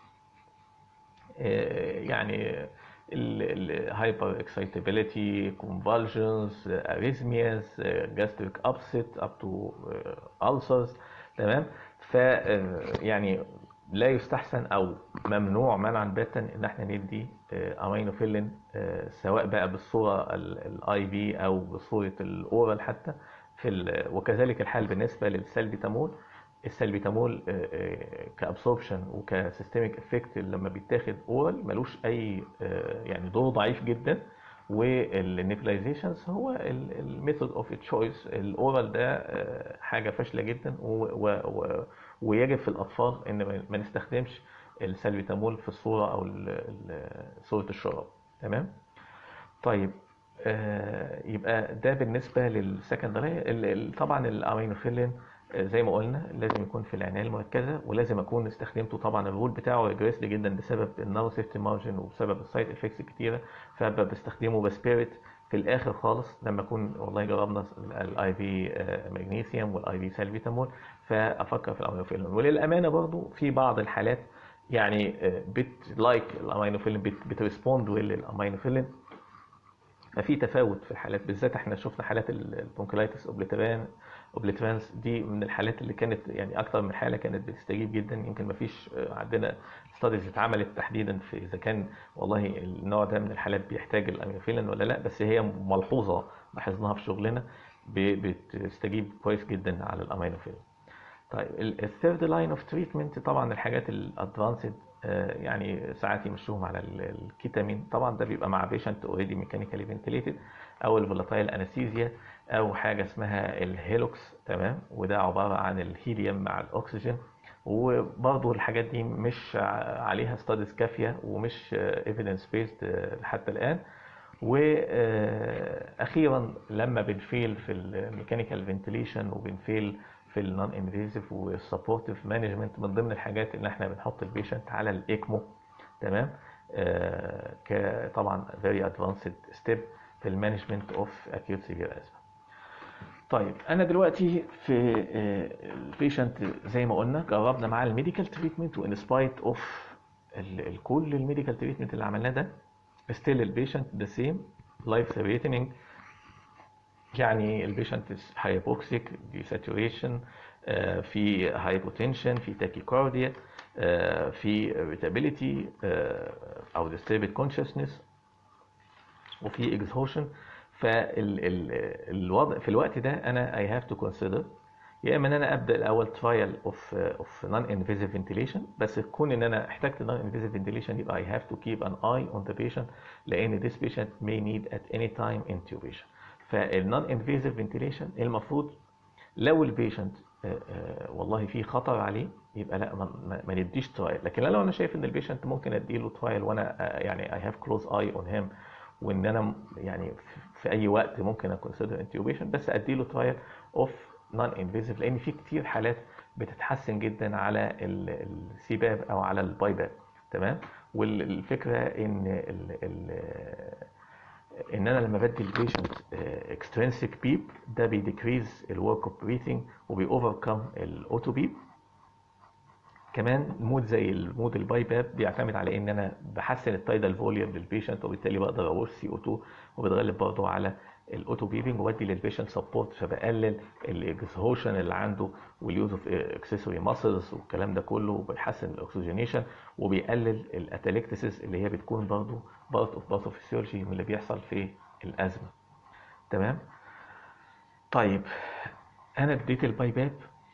[SPEAKER 1] يعني الهايبر اكسايتابيليتي، كونفالجنز، اريزمياز، جاستريك ابسيت اب تو ulcers. تمام. ف يعني لا يستحسن او ممنوع منعا باتا ان احنا ندي امينوفيلين سواء بقى بالصوره الاي في او بصوره الاورال حتى وكذلك الحال بالنسبه للسالبيتامول. السالبيتامول كابسوربشن وكسيستميك افكت لما بيتاخد اورال ملوش اي يعني دور ضعيف جدا. والنيبلايزيشنز هو الميثود اوف تشويس. الاورال ده حاجه فاشله جدا، ويجب في الاطفال ان ما نستخدمش السالبيتامول في الصوره او صوره الشراب. تمام. طيب يبقى ده بالنسبه للسكندري. طبعا الامينوفيلين زي ما قلنا لازم يكون في العنايه المركزه، ولازم اكون استخدمته. طبعا الرول بتاعه ريجريسد جدا بسبب النارو سيفتي مارجن وبسبب السايد افكتس الكتيره، فبستخدمه بسبيريت في الاخر خالص لما اكون والله جربنا الاي في مغنيسيوم والاي في سالبيتامول، فافكر في الامينوفيلين. وللامانه برضو في بعض الحالات يعني لايك الامينوفيلين بتريسبوند للامينوفيلين. ففي تفاوت في الحالات، بالذات احنا شفنا حالات البونكلايتس اوبليترانس دي من الحالات اللي كانت يعني اكتر من حاله كانت بتستجيب جدا. يمكن ما فيش عندنا ستاديز اتعملت تحديدا في اذا كان والله النوع ده من الحالات بيحتاج الامينوفيلين ولا لا، بس هي ملحوظه لاحظناها في شغلنا بتستجيب كويس جدا على الامينوفيلين. طيب الثيرد لاين اوف تريتمنت طبعا الحاجات الادفانسد، يعني ساعات يمشوهم على الكيتامين، طبعا ده بيبقى مع بيشنت اوريدي ميكانيكالي فنتليتد، او الفولاتايل انستيزيا، او حاجه اسمها الهيلوكس، تمام، وده عباره عن الهيليوم مع الاكسجين. وبرضه الحاجات دي مش عليها ستاديز كافيه ومش ايفيدنس بيست حتى الان. واخيرا لما بنفيل في الميكانيكال فنتيليشن وبنفيل في النون انفيزيف والسبورتيف مانجمنت، من ضمن الحاجات ان احنا بنحط البيشنت على الايكمو، تمام، طبعا فيري ادفانسد ستيب في المانجمنت اوف اكيوت سيفير ازمه. طيب انا دلوقتي في البيشنت زي ما قلنا جربنا مع الميديكال تريتمنت، وان سبايت اوف كل الميديكال تريتمنت اللي عملناه ده still البيشنت the same life threatening، يعني البيشنت هايبوكسيك، دي ساتوريشن، في هايبوتنشن، في تاكيكارديا، في irritability او disturbed consciousness، وفي اكزهوشن. فالوضع في الوقت ده انا I have to consider يا اما ان انا ابدا الاول ترايل اوف نون انفيزيف فنتيليشن، بس كون ان انا احتجت نون انفيزيف فنتيليشن يبقى I have to keep an eye on the patient، لان this patient may need at any time intubation. فالنون انفيزيف فنتيليشن المفروض لو البيشنت والله في خطر عليه يبقى لا ما نديش ترايل، لكن لو انا شايف ان البيشنت ممكن اديله ترايل وانا يعني I have close eye on him، وان انا يعني في اي وقت ممكن اكونسيدر انتيوبيشن، بس اديله ترايل اوف نون انفيزيف، لان في كتير حالات بتتحسن جدا على السيباب او على البايباب، تمام. والفكره ان انا لما بدي البيشنت اكسترينسيك بيب ده بيديكريز الورك اوف بريثنج وبيوفركم الاوتو بيب. كمان مود زي المود الباي باب بيعتمد على ان انا بحسن التايدال فوليوم للبيشنت، وبالتالي بقدر اورث سي او 2، وبتغلب برضه على الاوتو بيبنج، وبدي للبيشنت سبورت، فبقلل الاكسهوشن اللي عنده واليوز اوف اكسسوري ماسلز والكلام ده كله، وبيحسن الاكسجينيشن، وبيقلل الاتالكتسيس اللي هي بتكون برضه بارت اوف باثوفيسيولوجي من اللي بيحصل في الازمه، تمام. طيب انا اديت الباي باب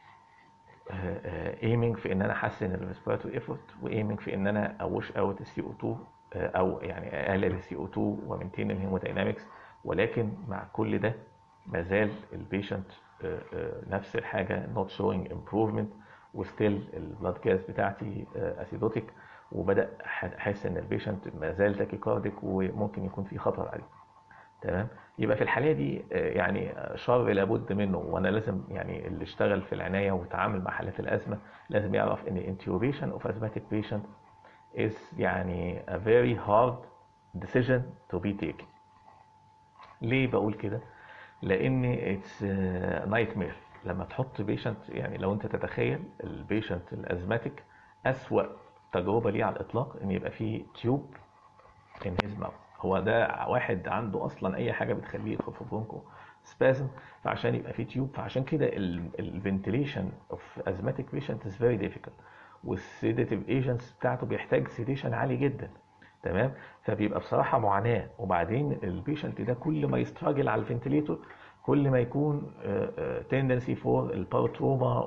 [SPEAKER 1] ايمنج في ان انا احسن الريسبيراتوري ايفورت، وايمنج في ان انا اوش اوت السي او 2، او يعني اقلل السي او 2 ومنتين الهيموداينامكس. ولكن مع كل ده ما زال البيشنت نفس الحاجه not showing improvement، وستيل البلاد جاز بتاعتي اسيدوتيك، وبدا احس ان البيشنت ما زال تاكيكارديك وممكن يكون في خطر عليه، تمام. يبقى في الحاليه دي يعني شر لابد منه، وانا لازم يعني اللي اشتغل في العنايه وتعامل مع حالات الازمه لازم يعرف ان intubation of asthmatic patient is يعني a very hard decision to be taken. ليه بقول كده؟ لان it's nightmare لما تحط بيشنت، يعني لو انت تتخيل البيشنت الازماتيك اسوأ تجربه ليه على الاطلاق ان يبقى فيه تيوب in his mouth. هو ده واحد عنده اصلا اي حاجه بتخليه يدخل في برونكو سبازم، فعشان يبقى في تيوب، فعشان كده الفنتيليشن اوف ازماتيك بيشنت از فيري ديفيكلت، والسيديتيف ايجنتس بتاعته بيحتاج سيديشن عالي جدا، تمام. فبيبقى بصراحه معاناه. وبعدين البيشنت ده كل ما يستراجل على الفنتيليتور كل ما يكون تندنسي فور الباور تروما،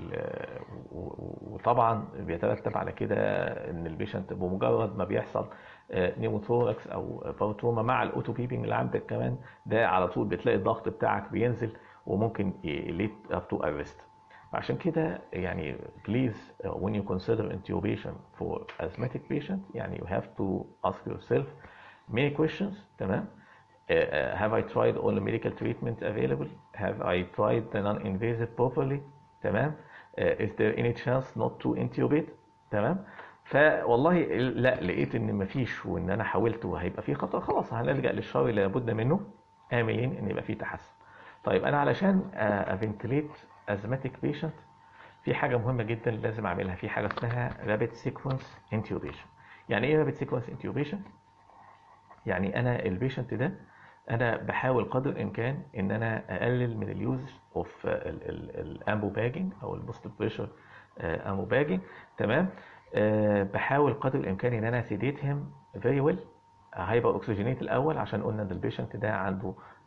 [SPEAKER 1] وطبعا بيترتب على كده ان البيشنت بمجرد ما بيحصل نيموثوركس او باور تروما مع الاوتو بيبنج اللي عندك كمان، ده على طول بتلاقي الضغط بتاعك بينزل وممكن يليد اب تو ارست. عشان كده يعني please when you consider intubation for asthmatic patient يعني you have to ask yourself many questions، تمام. Have I tried all the medical treatment available? Have I tried the non-invasive properly? تمام. Is there any chance not to intubate؟ تمام. فوالله لا، لقيت ان مفيش وان انا حاولت وهيبقى في خطر، خلاص هنلجأ للشر اللي لابد منه، املين ان يبقى في تحسن. طيب انا علشان افنتليت ازماتيك بيشنت في حاجه مهمه جدا لازم اعملها، في حاجه اسمها رابيد سيكونس انتيوبيشن. يعني ايه رابيد سيكونس انتيوبيشن؟ يعني انا البيشنت ده انا بحاول قدر الامكان ان انا اقلل من اليوز اوف الامبو باجنج او البوست بريشر امبو باجنج، تمام. بحاول قدر الامكان ان انا سيديت هيم فيري ويل، هايبر اوكسجينيت الاول، عشان قلنا ان البيشنت ده عنده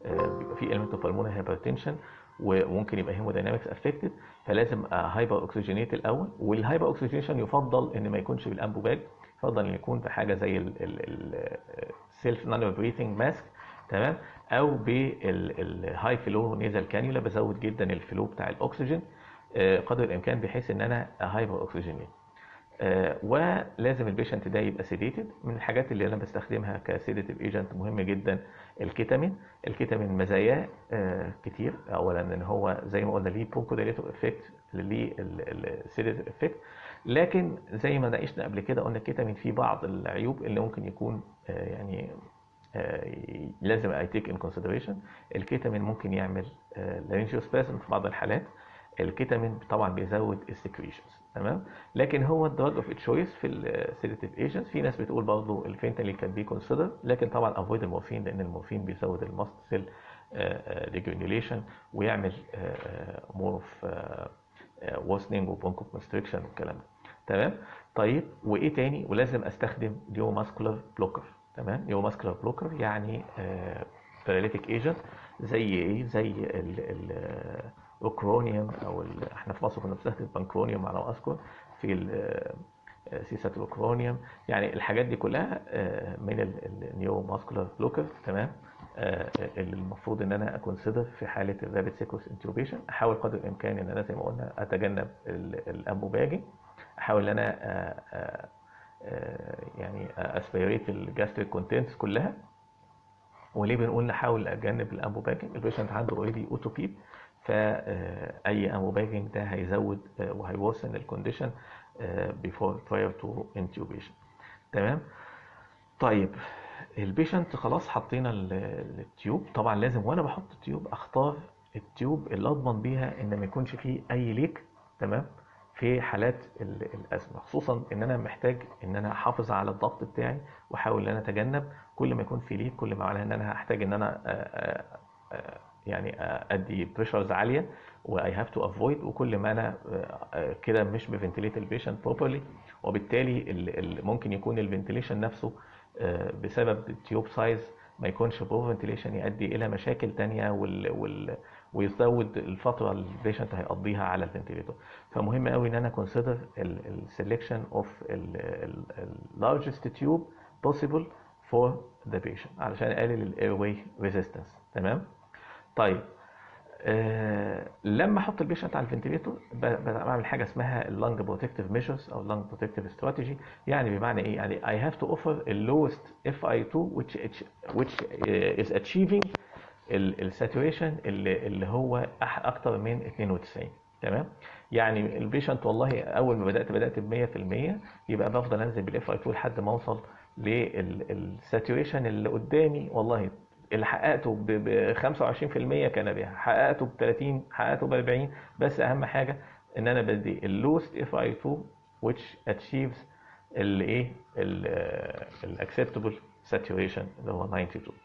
[SPEAKER 1] بيبقى في element of pulmonary hypertension وممكن يبقى hemodynamics affected، فلازم هايبر اوكسجينيت الاول. والهايبر اوكسجينيشن يفضل ان ما يكونش بالانبوباج، يفضل ان يكون بحاجه زي السيلف نانو بريثنج ماسك، تمام، او بالهاي فلو نيزل كانيولا، بزود جدا الفلو بتاع الاكسجين قدر الامكان بحيث ان انا هايبر اوكسجينيت. ولازم البيشنت ده يبقى سيديتد. من الحاجات اللي انا بستخدمها كسيديتيف ايجنت مهم جدا الكيتامين. الكيتامين مزاياه كتير. اولا ان هو زي ما قلنا ليه برونكوديليتور افكت، ليه السيديتيف افكت، لكن زي ما ناقشنا قبل كده قلنا الكيتامين فيه بعض العيوب اللي ممكن يكون يعني لازم اي تيك ان كونسيدريشن. الكيتامين ممكن يعمل لارyngeospasm في بعض الحالات. الكيتامين طبعا بيزود السكريشنز، تمام، لكن هو الدراج اوف تشويس في السيديتيف ايجنتس. في ناس بتقول برضه الفينتانيل كان بي كونسيدر، لكن طبعا افويد المورفين لان المورفين بيزود الماست سيل ريجرينيوليشن ويعمل مور اوف واسنينج وبرونكو كونستريكشن والكلام ده، تمام. طيب وايه تاني؟ ولازم استخدم نيو ماسكولار بلوكر، تمام. نيو ماسكولار بلوكر يعني باراليتيك ايجنت زي ايه؟ زي اوكرونيوم او احنا في مصر كنا بنستخدم بانكرونيوم على ما اذكر، في سيساتروكرونيوم. يعني الحاجات دي كلها من النيو ماسكولار بلوكر، تمام. اللي المفروض ان انا اكونسيدر في حاله الرابيد سيكوس انتوبيشن. احاول قدر الامكان ان انا زي ما قلنا اتجنب الانبوباجي، احاول ان انا يعني اسبيريت الجاستريك كونتنتس كلها. وليه بنقول نحاول نتجنب الانبوباجنج؟ البيشنت عنده اوريدي اوتوبيب، فاي انبوباجنج ده هيزود وهيورسن الكونديشن بيفور براير تو انتوبيشن، تمام. طيب البيشنت خلاص حطينا التيوب. طبعا لازم وانا بحط التيوب اختار التيوب اللي اضمن بيها ان ما يكونش فيه اي ليك، تمام، في حالات الازمه، خصوصا ان انا محتاج ان انا احافظ على الضغط بتاعي واحاول ان انا اتجنب كل ما يكون في ليك، كل ما معناها ان انا هحتاج ان انا يعني ادي بريشرز عاليه واي هاف تو افويد، وكل ما انا كده مش بفنتليت البيشنت بروبرلي، وبالتالي ممكن يكون الفنتليشن نفسه بسبب التيوب سايز ما يكونش برو فنتليشن، يؤدي الى مشاكل تانية ويزود الفتره اللي البيشنت هيقضيها على الفنتليتور. فمهم قوي ان انا كونسيدر السلكشن اوف اللارجست تيوب possible for the patient علشان اقلل الاير واي ريزيستنس، تمام. طيب لما احط البيشنت على الفنتليتور بعمل حاجه اسمها اللنج بروتكتيف ميجرز او اللنج بروتكتيف استراتيجي. يعني بمعنى ايه؟ يعني I have to offer the lowest FI2 which is achieving الساتوريشن اللي هو اكتر من 92، تمام. يعني البيشنت والله اول ما بدات ب 100%، يبقى بفضل انزل بالاف اي 2 لحد ما اوصل للساتوريشن اللي قدامي. والله اللي حققته ب 25% كان بيها، حققته ب 30، حققته ب 40، بس اهم حاجه ان انا بدي اللوست اف اي 2 which achieves الايه الاكسبتبل ساتوريشن اللي هو 92.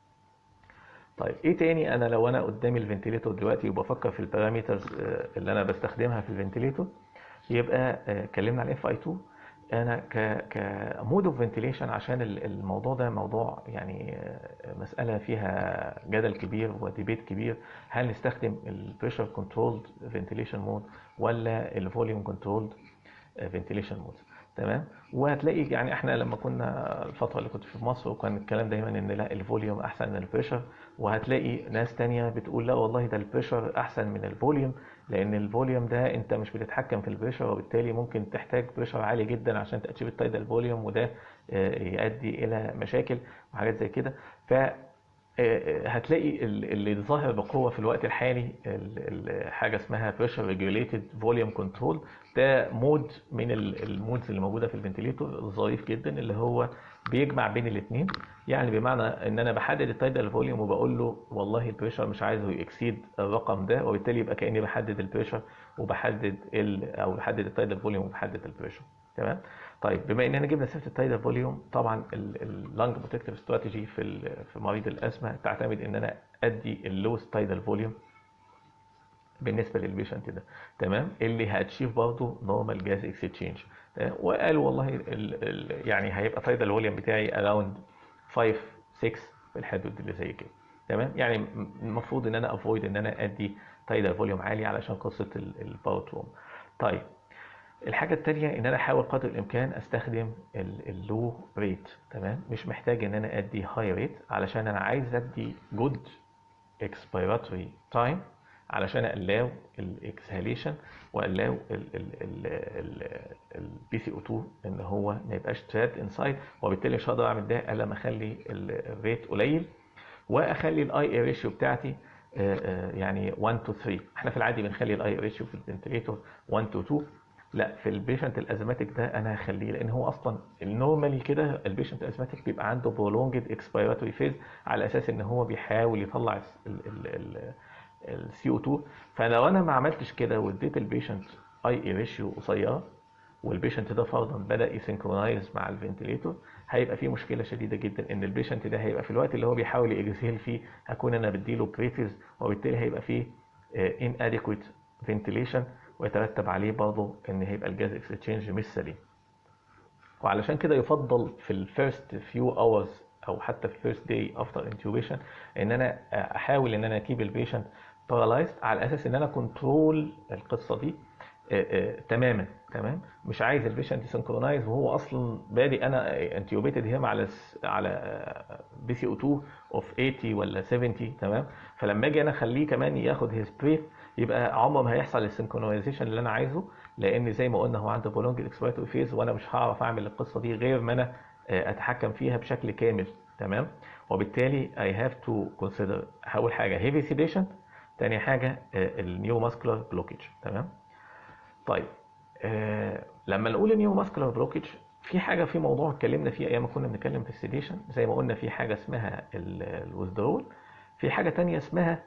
[SPEAKER 1] طيب ايه تاني؟ انا لو انا قدامي الفنتليتور دلوقتي وبفكر في البارامترز اللي انا بستخدمها في الفنتليتور، يبقى اتكلمنا على اف اي 2. انا كمود اوف فنتيليشن، عشان الموضوع ده موضوع يعني مساله فيها جدل كبير وديبيت كبير. هل نستخدم البريشر كنترولد فنتيليشن مود ولا الفوليوم كنترولد فنتيليشن مود، تمام. وهتلاقي يعني احنا لما كنا الفتره اللي كنت في مصر وكان الكلام دايما ان لا الفوليوم احسن من البريشر، وهتلاقي ناس تانية بتقول لا والله ده البريشر احسن من الفوليوم، لان الفوليوم ده انت مش بتتحكم في البريشر، وبالتالي ممكن تحتاج بريشر عالي جدا عشان تاتشيف التايدال فوليوم، وده يؤدي الى مشاكل وحاجات زي كده. ف هتلاقي اللي ظاهر بقوه في الوقت الحالي حاجه اسمها بريشر ريجوليتد فوليوم كنترول. ده مود من المودز اللي موجوده في الفنتليتور ظريف جدا، اللي هو بيجمع بين الاثنين. يعني بمعنى ان انا بحدد التايدال فوليوم وبقول له والله البريشر مش عايزه يكسيد الرقم ده، وبالتالي يبقى كاني بحدد البريشر وبحدد او بحدد التايدال فوليوم وبحدد البريشر، تمام. طيب بما اننا جبنا سيره التايدال فوليوم، طبعا اللانج بروتكتيف استراتيجي في مريض الازمه تعتمد ان انا ادي اللوست تايدال فوليوم بالنسبه للبيشنت ده، تمام، اللي هاتشيف برضه نورمال جاز اكسشينج. وقالوا والله يعني هيبقى تايدال فوليوم بتاعي اراوند 5 6 في الحدود اللي زي كده، تمام. يعني المفروض ان انا افويد ان انا ادي تايدال فوليوم عالي علشان قصه الباور تروما. طيب الحاجه الثانيه ان انا احاول قدر الامكان استخدم اللو ريت. تمام. مش محتاج ان انا ادي هاي ريت علشان انا عايز ادي جود expiratory time علشان اقلاو الاكسهاليشن واقلاو البي سي او 2 ان هو ما يبقاش تراد انسايد، وبالتالي مش هقدر اعمل ده الا لما اخلي الريت قليل واخلي الاي اي ريشيو بتاعتي يعني 1 to 3. احنا في العادي بنخلي الاي ريشيو في الفنتليتور 1 to 2. لا، في البيشنت الازماتيك ده انا هخليه، لان هو اصلا النورمالي كده البيشنت الازماتيك بيبقى عنده prolonged expiratory phase على اساس ان هو بيحاول يطلع السي او 2. فلو انا ما عملتش كده واديت البيشنت اي اي ريشيو قصيره والبيشنت ده فرضا بدا يسنكرونايز مع الفنتليتور، هيبقى في مشكله شديده جدا ان البيشنت ده هيبقى في الوقت اللي هو بيحاول يجزهل فيه هكون انا بديله بريفيز، وبالتالي هيبقى فيه inadequate ventilation، ويترتب عليه برضه ان هيبقى الجاز اكسشينج مش سليم. وعلشان كده يفضل في الفيرست فيو اورز او حتى في الفيرست داي افتر انتوبيشن ان انا احاول ان انا اكيب البيشنت بارالايزد على اساس ان انا كنترول القصه دي تماما. تمام. مش عايز البيشنت سنكرونايز وهو اصلا بادي انا انتيوبيتد هيم على بي سي او 2 اوف 80 ولا 70. تمام. فلما اجي انا اخليه كمان ياخد هيز بريث يبقى عمره ما هيحصل السنكرونايزيشن اللي انا عايزه، لان زي ما قلنا هو عنده prolonged expiratory phase وانا مش هعرف اعمل القصه دي غير ما انا اتحكم فيها بشكل كامل. تمام. وبالتالي I have to consider اول حاجه heavy sedation، تاني حاجه النيوروماسكولار بلوكيج. تمام. طيب لما نقول النيوروماسكولار بلوكيج في حاجه في موضوع اتكلمنا فيه ايام ما كنا بنتكلم في السيديشن، زي ما قلنا في حاجه اسمها الويزدرول، في حاجه تانية اسمها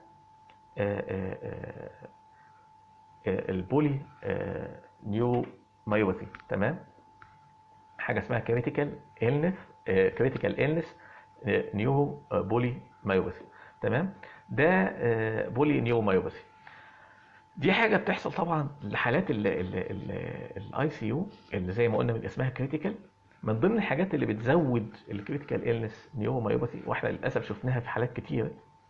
[SPEAKER 1] البولي نيومايوباثي. تمام. حاجه اسمها كريتيكال إلنس نيورو بولي مايوباثي. تمام. ده بولي نيومايوباثي دي حاجه بتحصل طبعا لحالات الاي سي يو اللي زي ما قلنا من اسمها كريتيكال. من ضمن الحاجات اللي بتزود الكريتيكال إلنس نيورومايوباثي واحنا للاسف شفناها في حالات كتير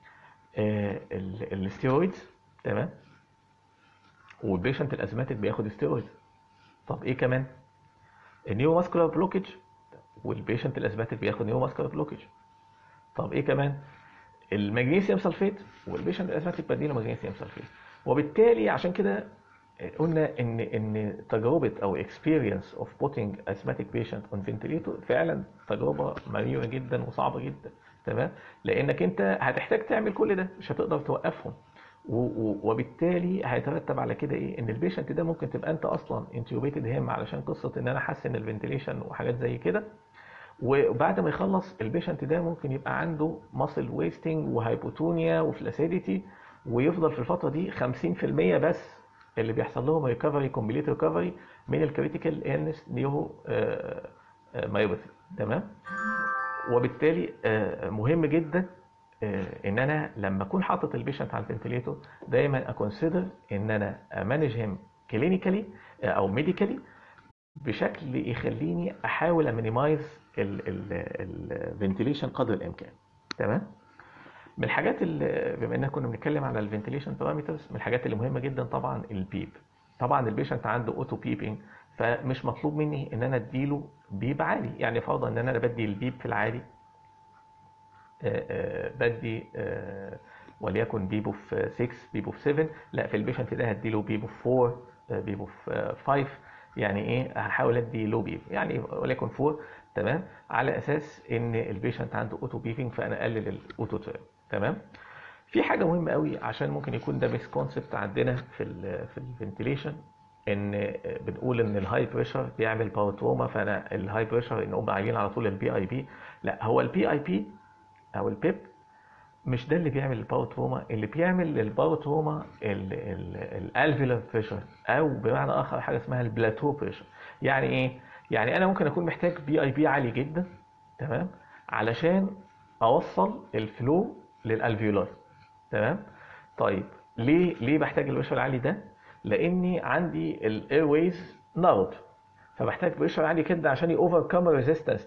[SPEAKER 1] الستيرويدز. تمام. والبيشنت الازماتيك بياخد ستيرويد. طب ايه كمان؟ النيو ماسكولار بلوكيج، والبيشنت الازماتيك بياخد نيو ماسكولار بلوكيج. طب ايه كمان؟ المغنيسيوم سلفيت، والبيشنت الازماتيك بديله مغنيسيوم سلفيت. وبالتالي عشان كده قلنا ان تجربه او experience of putting asthmatic patient on ventilator فعلا تجربه مريره جدا وصعبه جدا. تمام. لانك انت هتحتاج تعمل كل ده، مش هتقدر توقفهم، وبالتالي هيترتب على كده ايه؟ ان البيشنت ده ممكن تبقى انت اصلا انتيوبيتد هيم علشان قصه ان انا احسن الفنتيليشن وحاجات زي كده، وبعد ما يخلص البيشنت ده ممكن يبقى عنده ماسل ويستنج وهايبوتونيا وفلاسيديتي، ويفضل في الفتره دي 50% بس اللي بيحصل لهم ريكفري كومبليت ريكفري من الكريتيكال إلنس نيورو مايوباثي. تمام. وبالتالي مهم جدا ان انا لما اكون حاطط البيشنت على الفنتليتور دايما اكونسيدر ان انا امانج هيم كلينيكالي او ميديكالي بشكل يخليني احاول امينيمايز الفنتيليشن قدر الامكان. تمام. من الحاجات اللي بما اننا كنا بنتكلم على الفنتيليشن بارامترز، من الحاجات اللي مهمه جدا طبعا البيب. طبعا البيشنت عنده اوتو بيبنج، فمش مطلوب مني ان انا اديله بيب عالي. يعني فرضا ان انا بدي البيب في العادي بدي وليكن بيبو في 6 بيبو في 7، لا في البيشنت ده هديله بيبو في 4 بيبو في 5. يعني ايه؟ هحاول ادي لو بيب يعني وليكن 4. تمام. على اساس ان البيشنت عنده اوتو بيبنج فانا اقلل الاوتو تيرم. تمام. في حاجه مهمه قوي عشان ممكن يكون ده ميس كونسبت عندنا في الفنتيليشن، ان بنقول ان الهاي بريشر بيعمل باور تروما، فانا الهاي بريشر ان هم عايزين على طول البي اي بي. لا، هو البي اي بي او البيب مش ده اللي بيعمل الباور تروما. اللي بيعمل الباور تروما الالفيولار بريشر، او بمعنى اخر حاجه اسمها البلاتو بريشر. يعني ايه؟ يعني انا ممكن اكون محتاج بي اي بي عالي جدا، تمام، علشان اوصل الفلو للالفيولار. تمام. طيب ليه بحتاج البريشر العالي ده؟ لاني عندي الاير ويز نارد، فبحتاج بريشر عالي كده عشان يوفر كام الريزيستنس دي.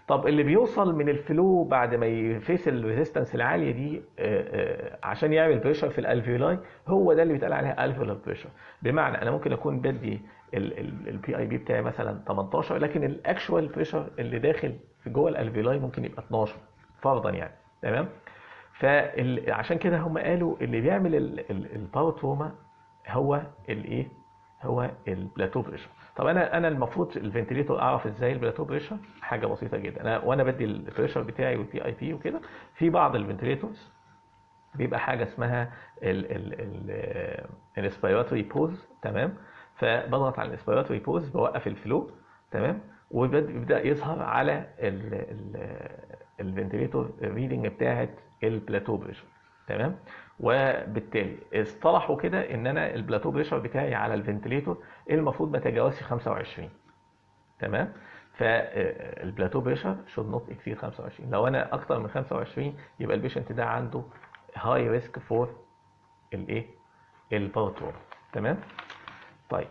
[SPEAKER 1] طب اللي بيوصل من الفلو بعد ما يفيس الريزيستنس العاليه دي عشان يعمل بريشر في الالفيولاي، هو ده اللي بيتقال عليها الفيولار بريشر. بمعنى انا ممكن اكون بدي البي اي بي بتاعي مثلا 18، لكن الاكشوال بريشر اللي داخل في جوه الالفيولاي ممكن يبقى 12 فرضا يعني. تمام. فعشان كده هم قالوا اللي بيعمل الباور تروما هو الايه، هو البلاتو بريشر. طب انا المفروض الفنتليتور اعرف ازاي البلاتو بريشر؟ حاجه بسيطه جدا. انا وانا بدي البريشر بتاعي والبي اي بي وكده، في بعض الفنتليتورز بيبقى حاجه اسمها الاسبيراتوري بوز. تمام. فبضغط على الاسبيراتوري بوز، بوقف الفلو. تمام. وبيبدا يظهر على الفنتليتور ريدنج بتاعه البلاتو بريشر. تمام. وبالتالي اصطلحوا كده ان انا البلاتو بريشر بتاعي على الفنتليتور المفروض ما يتجاوزش 25. تمام. فالبلاتو بريشر should not exceed 25. لو انا اكتر من 25 يبقى البيشنت ده عنده هاي ريسك فور الايه، الباور تروما. تمام. طيب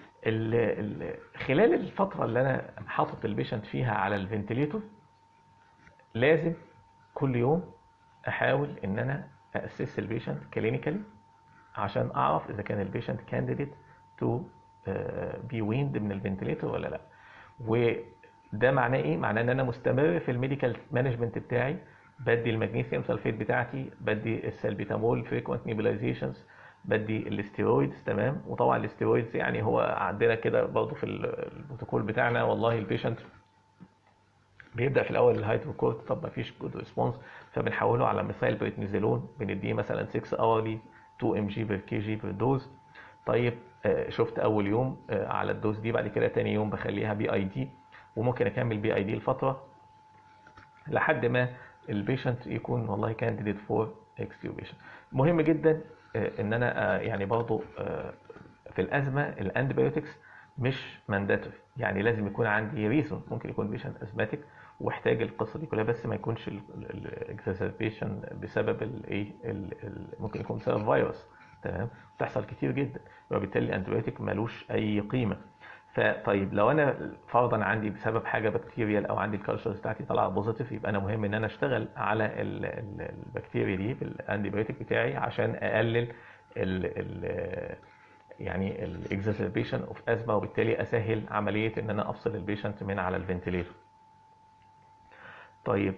[SPEAKER 1] خلال الفتره اللي انا حاطط البيشنت فيها على الفنتليتور، لازم كل يوم احاول ان انا اسس البيشنت كلينيكالي عشان اعرف اذا كان البيشنت كانديديت تو بي ويند من الفنتليتور ولا لا. وده معناه ايه؟ معناه ان انا مستمر في الميديكال مانجمنت بتاعي، بدي المغنيسيوم سلفيت بتاعتي، بدي السلبيتامول فريكوينت نيبولايزيشنز، بدي الاستيرويدز. تمام. وطبعا الاستيرويدز يعني هو عندنا كده برضه في البروتوكول بتاعنا، والله البيشنت بيبدا في الاول الهيدروكورت، طب ما فيش جود ريسبونس، فبنحوله على مثال بريتنيزولون، بنديه مثلا 6 اورلي 2 ام جي بير كي جي بير دوز. طيب شفت اول يوم على الدوز دي، بعد كده تاني يوم بخليها بي اي دي، وممكن اكمل بي اي دي لفتره لحد ما البيشنت يكون والله كانديديت فور اكستيوبيشن. مهم جدا ان انا يعني برضو في الازمه الانتيبيوتكس مش مانداتوري، يعني لازم يكون عندي ريزون. ممكن يكون بيشنت ازماتيك واحتاج القصه دي كلها، بس ما يكونش الاكزاسربيشن بسبب الايه، ممكن يكون بسبب فيروس. تمام. بتحصل كتير جدا، وبالتالي الانتيبيوتيك ملوش اي قيمه. فطيب لو انا فرضا عندي بسبب حاجه بكتيريال او عندي الكالتشرز بتاعتي طالعه بوزيتيف، يبقى انا مهم ان انا اشتغل على البكتيريا دي بالانتيبيوتيك بتاعي عشان اقلل ال يعني الاكزاسربيشن اوف ازمه، وبالتالي اسهل عمليه ان انا افصل البيشنت من على الفنتليتور. طيب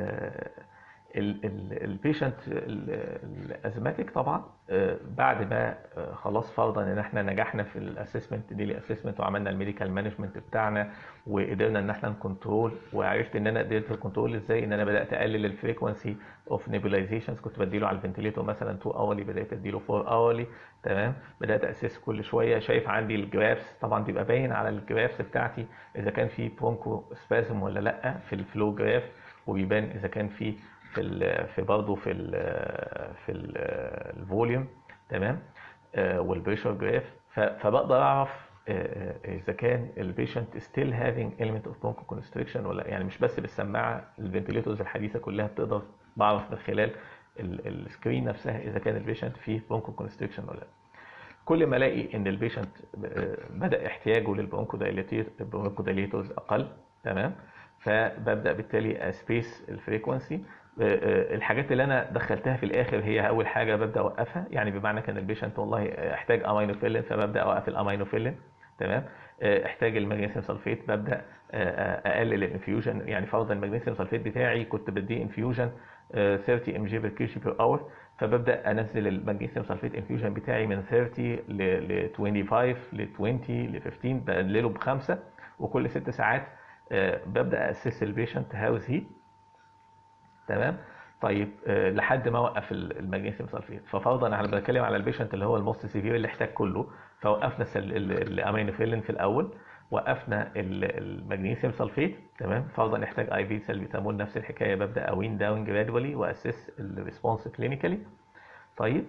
[SPEAKER 1] البيشنت الازماتيك طبعا بعد ما خلاص فرضا ان احنا نجحنا في الاسسمنت ديلي اسسمنت وعملنا الميديكال مانجمنت بتاعنا وقدرنا ان احنا نكنترول، وعرفت ان انا قدرت الكنترول ازاي، ان انا بدات اقلل الفريكونسي اوف نيبولايزيشنز. كنت بديله على الفنتليتور مثلا 2 اورلي، بدات اديله 4 اورلي. تمام. بدات اسس كل شويه، شايف عندي الجرافس طبعا بيبقى باين على الجرافس بتاعتي اذا كان في برونكو سبازم ولا لا في الفلو جراف، وبيبان اذا كان في في برضه في الفوليوم. تمام. والبريشر جراف. فبقدر اعرف اذا كان البيشنت ستيل هافينج element of bronchoconstriction ولا، يعني مش بس بالسماعه، الفنتليتورز الحديثه كلها بتقدر بعرف من خلال السكرين نفسها اذا كان البيشنت فيه bronchoconstriction ولا لا. كل ما الاقي ان البيشنت بدا احتياجه للبرونكودايليتورز اقل. تمام. فببدا بالتالي اسبيس الفريكونسي. الحاجات اللي انا دخلتها في الاخر هي اول حاجه ببدا اوقفها، يعني بمعنى كان البيشنت والله احتاج امينوفيلين فببدا اوقف الامينوفيلين. تمام. احتاج المغنيسيوم سلفيت ببدا اقلل الانفيوجن، يعني فرضا المغنيسيوم سلفيت بتاعي كنت بديه انفيوجن 30 ام جي بير كي جي بير اور، فببدا انزل المغنيسيوم سلفيت انفيوجن بتاعي من 30 ل 25 ل 20 ل 15، بقلله بخمسه، وكل 6 ساعات ببدا اسس البيشنت هاوز هي. تمام. طيب لحد ما اوقف المغنيسيوم سلفيت. ففرضا انا بتكلم على البيشنت اللي هو الموست سيفير اللي احتاج كله، فوقفنا الامينوفيلين في الاول، وقفنا المغنيسيوم سلفيت. تمام. فرضا احتاج اي في سلبيتامول نفس الحكايه، ببدا اوين داون جرادولي واسس الريسبونس كلينيكالي. طيب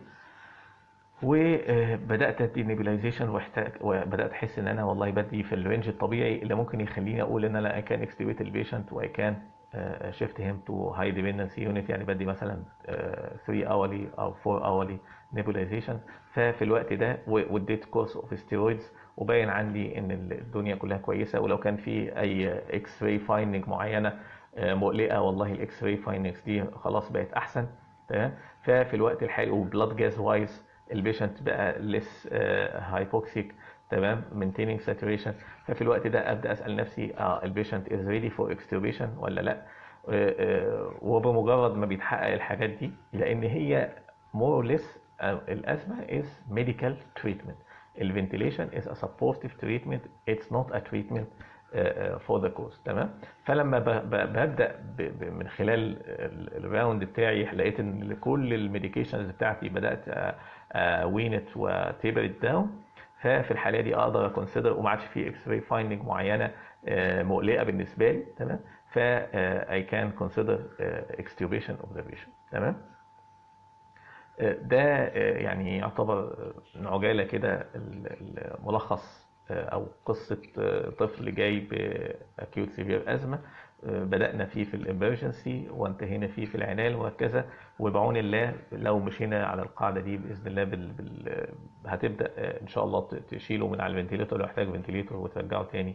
[SPEAKER 1] وبدات ادي نيبولايزيشن، وبدات احس ان انا والله بدي في الرينج الطبيعي اللي ممكن يخليني اقول ان انا اي كان اكستيويت البيشنت واي كان شيفت هيم تو هاي ديبندنسي يونت، يعني بدي مثلا 3 اورلي او 4 اورلي نيبولايزيشن. ففي الوقت ده واديت كورس اوف ستيرويدز، وباين عندي ان الدنيا كلها كويسه، ولو كان في اي اكس راي فايندنج معينه مقلقه، والله الاكس راي فايندنجز دي خلاص بقت احسن. تمام. ففي الوقت الحالي وبلاد جاز وايز البيشنت بقى ليس هايبوكسيك، تمام، مينتيننج ساتوريشن. ففي الوقت ده ابدا اسال نفسي البيشنت از ريدي فور اكستوبيشن ولا لا. وبمجرد ما بيتحقق الحاجات دي، لان هي more or less الازمه is medical treatment. الفنتيليشن is a supportive treatment, it's not a treatment for the cause. تمام. فلما ببدا من خلال الراوند بتاعي لقيت ان كل الميديكيشنز بتاعتي بدات وينت وتيبرت داون، ففي الحاله دي اقدر اكونسيدر، وما عادش في اكس راي فايندنج معينه مقلقه بالنسبه لي. تمام. ف I can consider extubation of the patient. تمام. ده يعني يعتبر عجالة كده الملخص أو قصة طفل جاي بأكيوت سيفير أزمة. بدأنا فيه في الإمرجنسي وانتهينا فيه في العناية وهكذا. وبعون الله لو مشينا على القاعدة دي بإذن الله هتبدأ إن شاء الله تشيله من على الفنتيليتور لو يحتاج فنتيليتور وترجعه تاني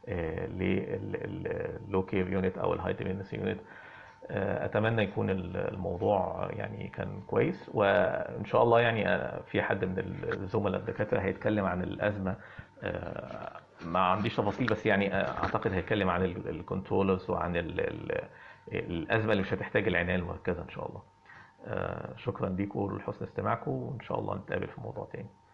[SPEAKER 1] لللو كير يونت أو الهاي ديبندنسي يونت. اتمنى يكون الموضوع يعني كان كويس، وان شاء الله يعني في حد من الزملاء الدكاتره هيتكلم عن الازمه. ما عنديش تفاصيل، بس يعني اعتقد هيتكلم عن الكنترولرز وعن الازمه اللي مش هتحتاج العنايه وهكذا ان شاء الله. شكرا ليكم ولحسن استماعكم، وان شاء الله نتقابل في موضوع تاني.